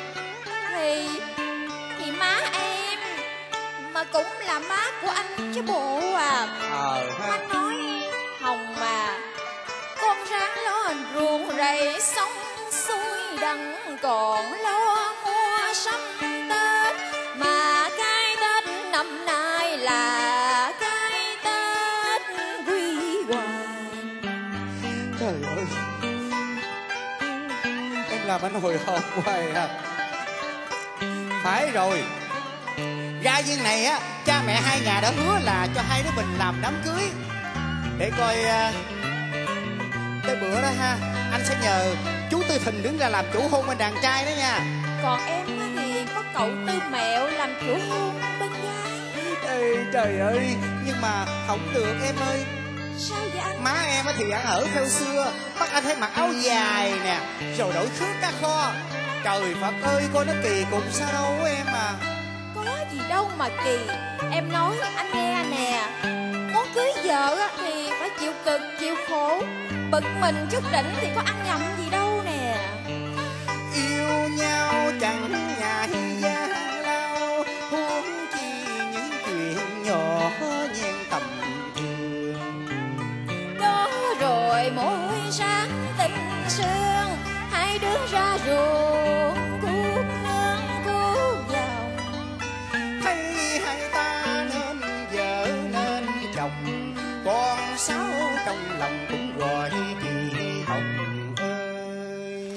Thì má em, mà cũng là má của anh chứ bộ à. Má nói Hồng mà, con ráng lo ruộng rầy xong xuôi đặng còn lo mua sắm Tết. Mà cái Tết năm nay là cái Tết quy hoàng. Trời ơi, em làm anh hồi hộp hoài à. Phải rồi, ra viên này á, cha mẹ hai nhà đã hứa là cho hai đứa mình làm đám cưới. Để coi tới bữa đó ha, anh sẽ nhờ chú Tư Thình đứng ra làm chủ hôn bên đàn trai đó nha. Còn em á thì có cậu Tư Mẹo làm chủ hôn bên gái. Ê, trời ơi, nhưng mà không được em ơi. Sao vậy anh? Má em á thì ăn ở theo xưa, bắt anh phải mặc áo dài nè, rồi đổi khước cá kho. Trời Phật ơi, coi nó kỳ cục sao đâu em à. Có gì đâu mà kỳ. Em nói anh nghe nè, muốn cưới vợ á thì phải chịu cực, chịu khổ. Bực mình chút đỉnh thì có ăn nhầm gì đâu nè. Yêu nhau chẳng ngại gian lao, huống chi những chuyện nhỏ nhen tầm thường. Đó rồi mỗi sáng tinh sương, hai đứa ra ruộng cuốc nương cuốc dòng. Thấy hai ta nên vợ nên chồng, con sáu trong lòng cũng gọi kỳ hồng ơi.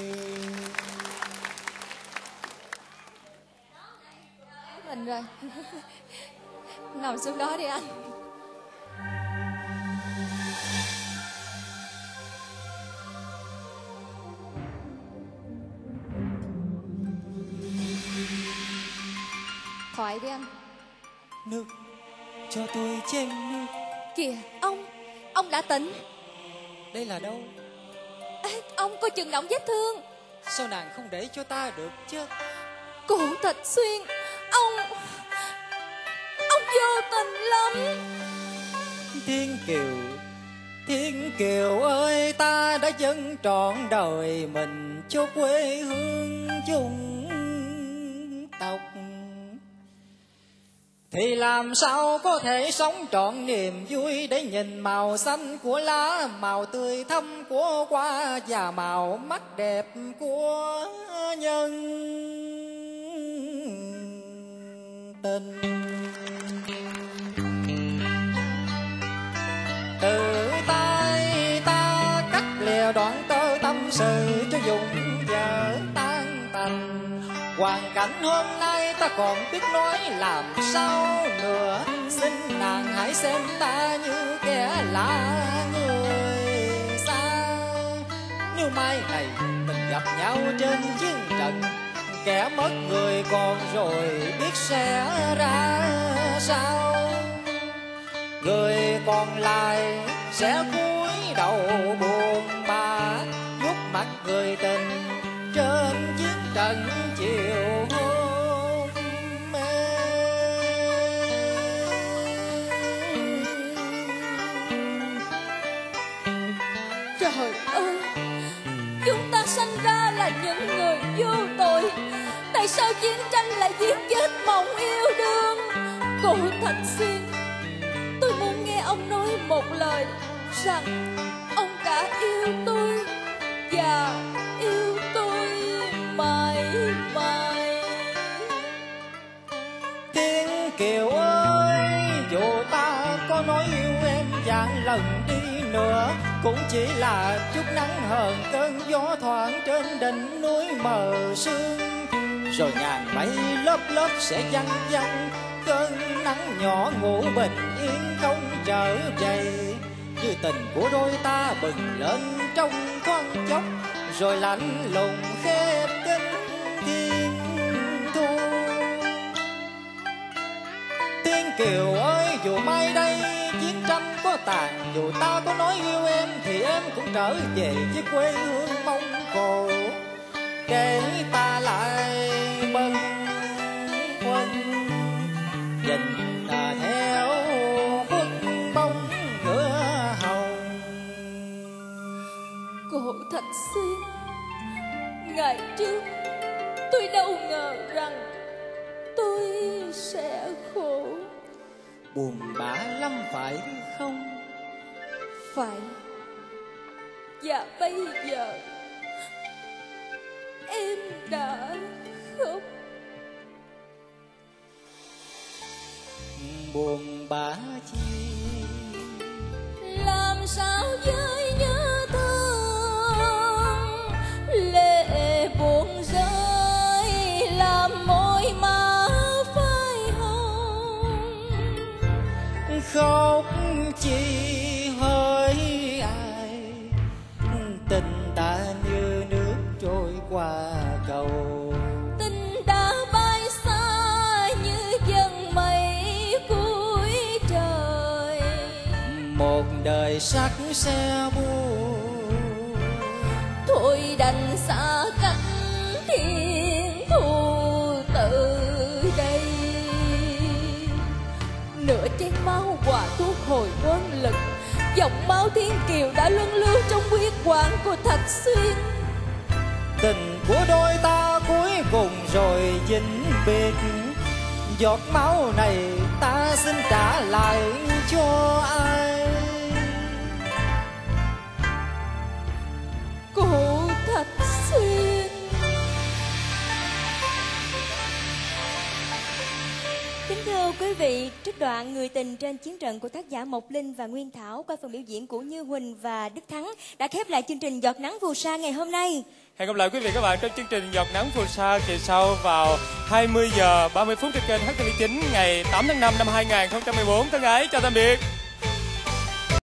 Mình rồi. Nằm xuống đó đi anh. Thoại đi anh. Nước, cho tôi chén nước. Kìa ông đã tỉnh. Đây là đâu? Ê, ông coi chừng động vết thương. Sao nàng không để cho ta được chứ? Cụ Thạch Xuyên, ông vô tình lắm. Thiên Kiều ơi, ta đã dâng trọn đời mình cho quê hương chung tộc, thì làm sao có thể sống trọn niềm vui để nhìn màu xanh của lá, màu tươi thắm của hoa và màu mắt đẹp của nhân tình. Từ tay ta cắt lìa đoạn tơ tâm sự cho dùng vợ tan tành. Hoàn cảnh hôm nay ta còn biết nói làm sao nữa. Xin nàng hãy xem ta như kẻ lạ người xa. Nếu mai này mình gặp nhau trên chiến trận, kẻ mất người còn rồi biết sẽ ra sao. Người còn lại sẽ cúi đầu buồn bã, vuốt mặt người tình trên chiến trận chiều hôm Trời ơi, chúng ta sanh ra là những người vô tội, tại sao chiến tranh lại giết chết mộng yêu đương? Cụ Thạch Xuyên, tôi muốn nghe ông nói một lời rằng ông đã yêu tôi và yêu tôi mãi mãi. Thiên Kiều ơi, dù ta có nói yêu em vạn lần đi nữa, cũng chỉ là chút nắng hờn cơn gió thoảng trên đỉnh núi mờ sương. Rồi ngàn mây lớp lớp sẽ văng văng, cơn nắng nhỏ ngủ bình yên không trở về. Như tình của đôi ta bừng lên trong thoáng chốc, rồi lạnh lùng khép kín thiên thu. Thiên Kiều ơi, dù mai đây chiến tranh có tàn, dù ta có nói yêu em thì em cũng trở về với quê hương Mông Cổ, để ta lại bâng khuâng nhìn theo khuất bóng ngựa hồng. Cụ Thạch Xuyên, ngày trước tôi đâu ngờ rằng tôi sẽ khổ. Buồn bã lắm phải không? Phải. Và bây giờ em đã khóc. Buồn bã chi làm sao với nhớ thương lệ buồn. chi hỡi ai, tình ta như nước trôi qua cầu. Tình đã bay xa như dần mây cuối trời. Một đời sắc xe buồn, thôi đành xa cách thiên thu từ đây. Nửa chén máu hòa thuốc hồi quân lực, dòng máu thiên kiều đã luân lưu trong huyết quản của Thạch Xuyên. tình của đôi ta cuối cùng rồi vĩnh biệt, giọt máu này ta xin trả lại cho ai? Cô Thạch Xuyên. Kính thưa quý vị, trích đoạn Người tình trên chiến trận của tác giả Mộc Linh và Nguyên Thảo qua phần biểu diễn của Như Huỳnh và Đức Thắng đã khép lại chương trình Giọt Nắng Phù Sa ngày hôm nay. Hẹn gặp lại quý vị các bạn trong chương trình Giọt Nắng Phù Sa kỳ sau vào 20 giờ 30 phút trên kênh HTV9 ngày 8 tháng 5 năm 2014. Thân ái chào tạm biệt.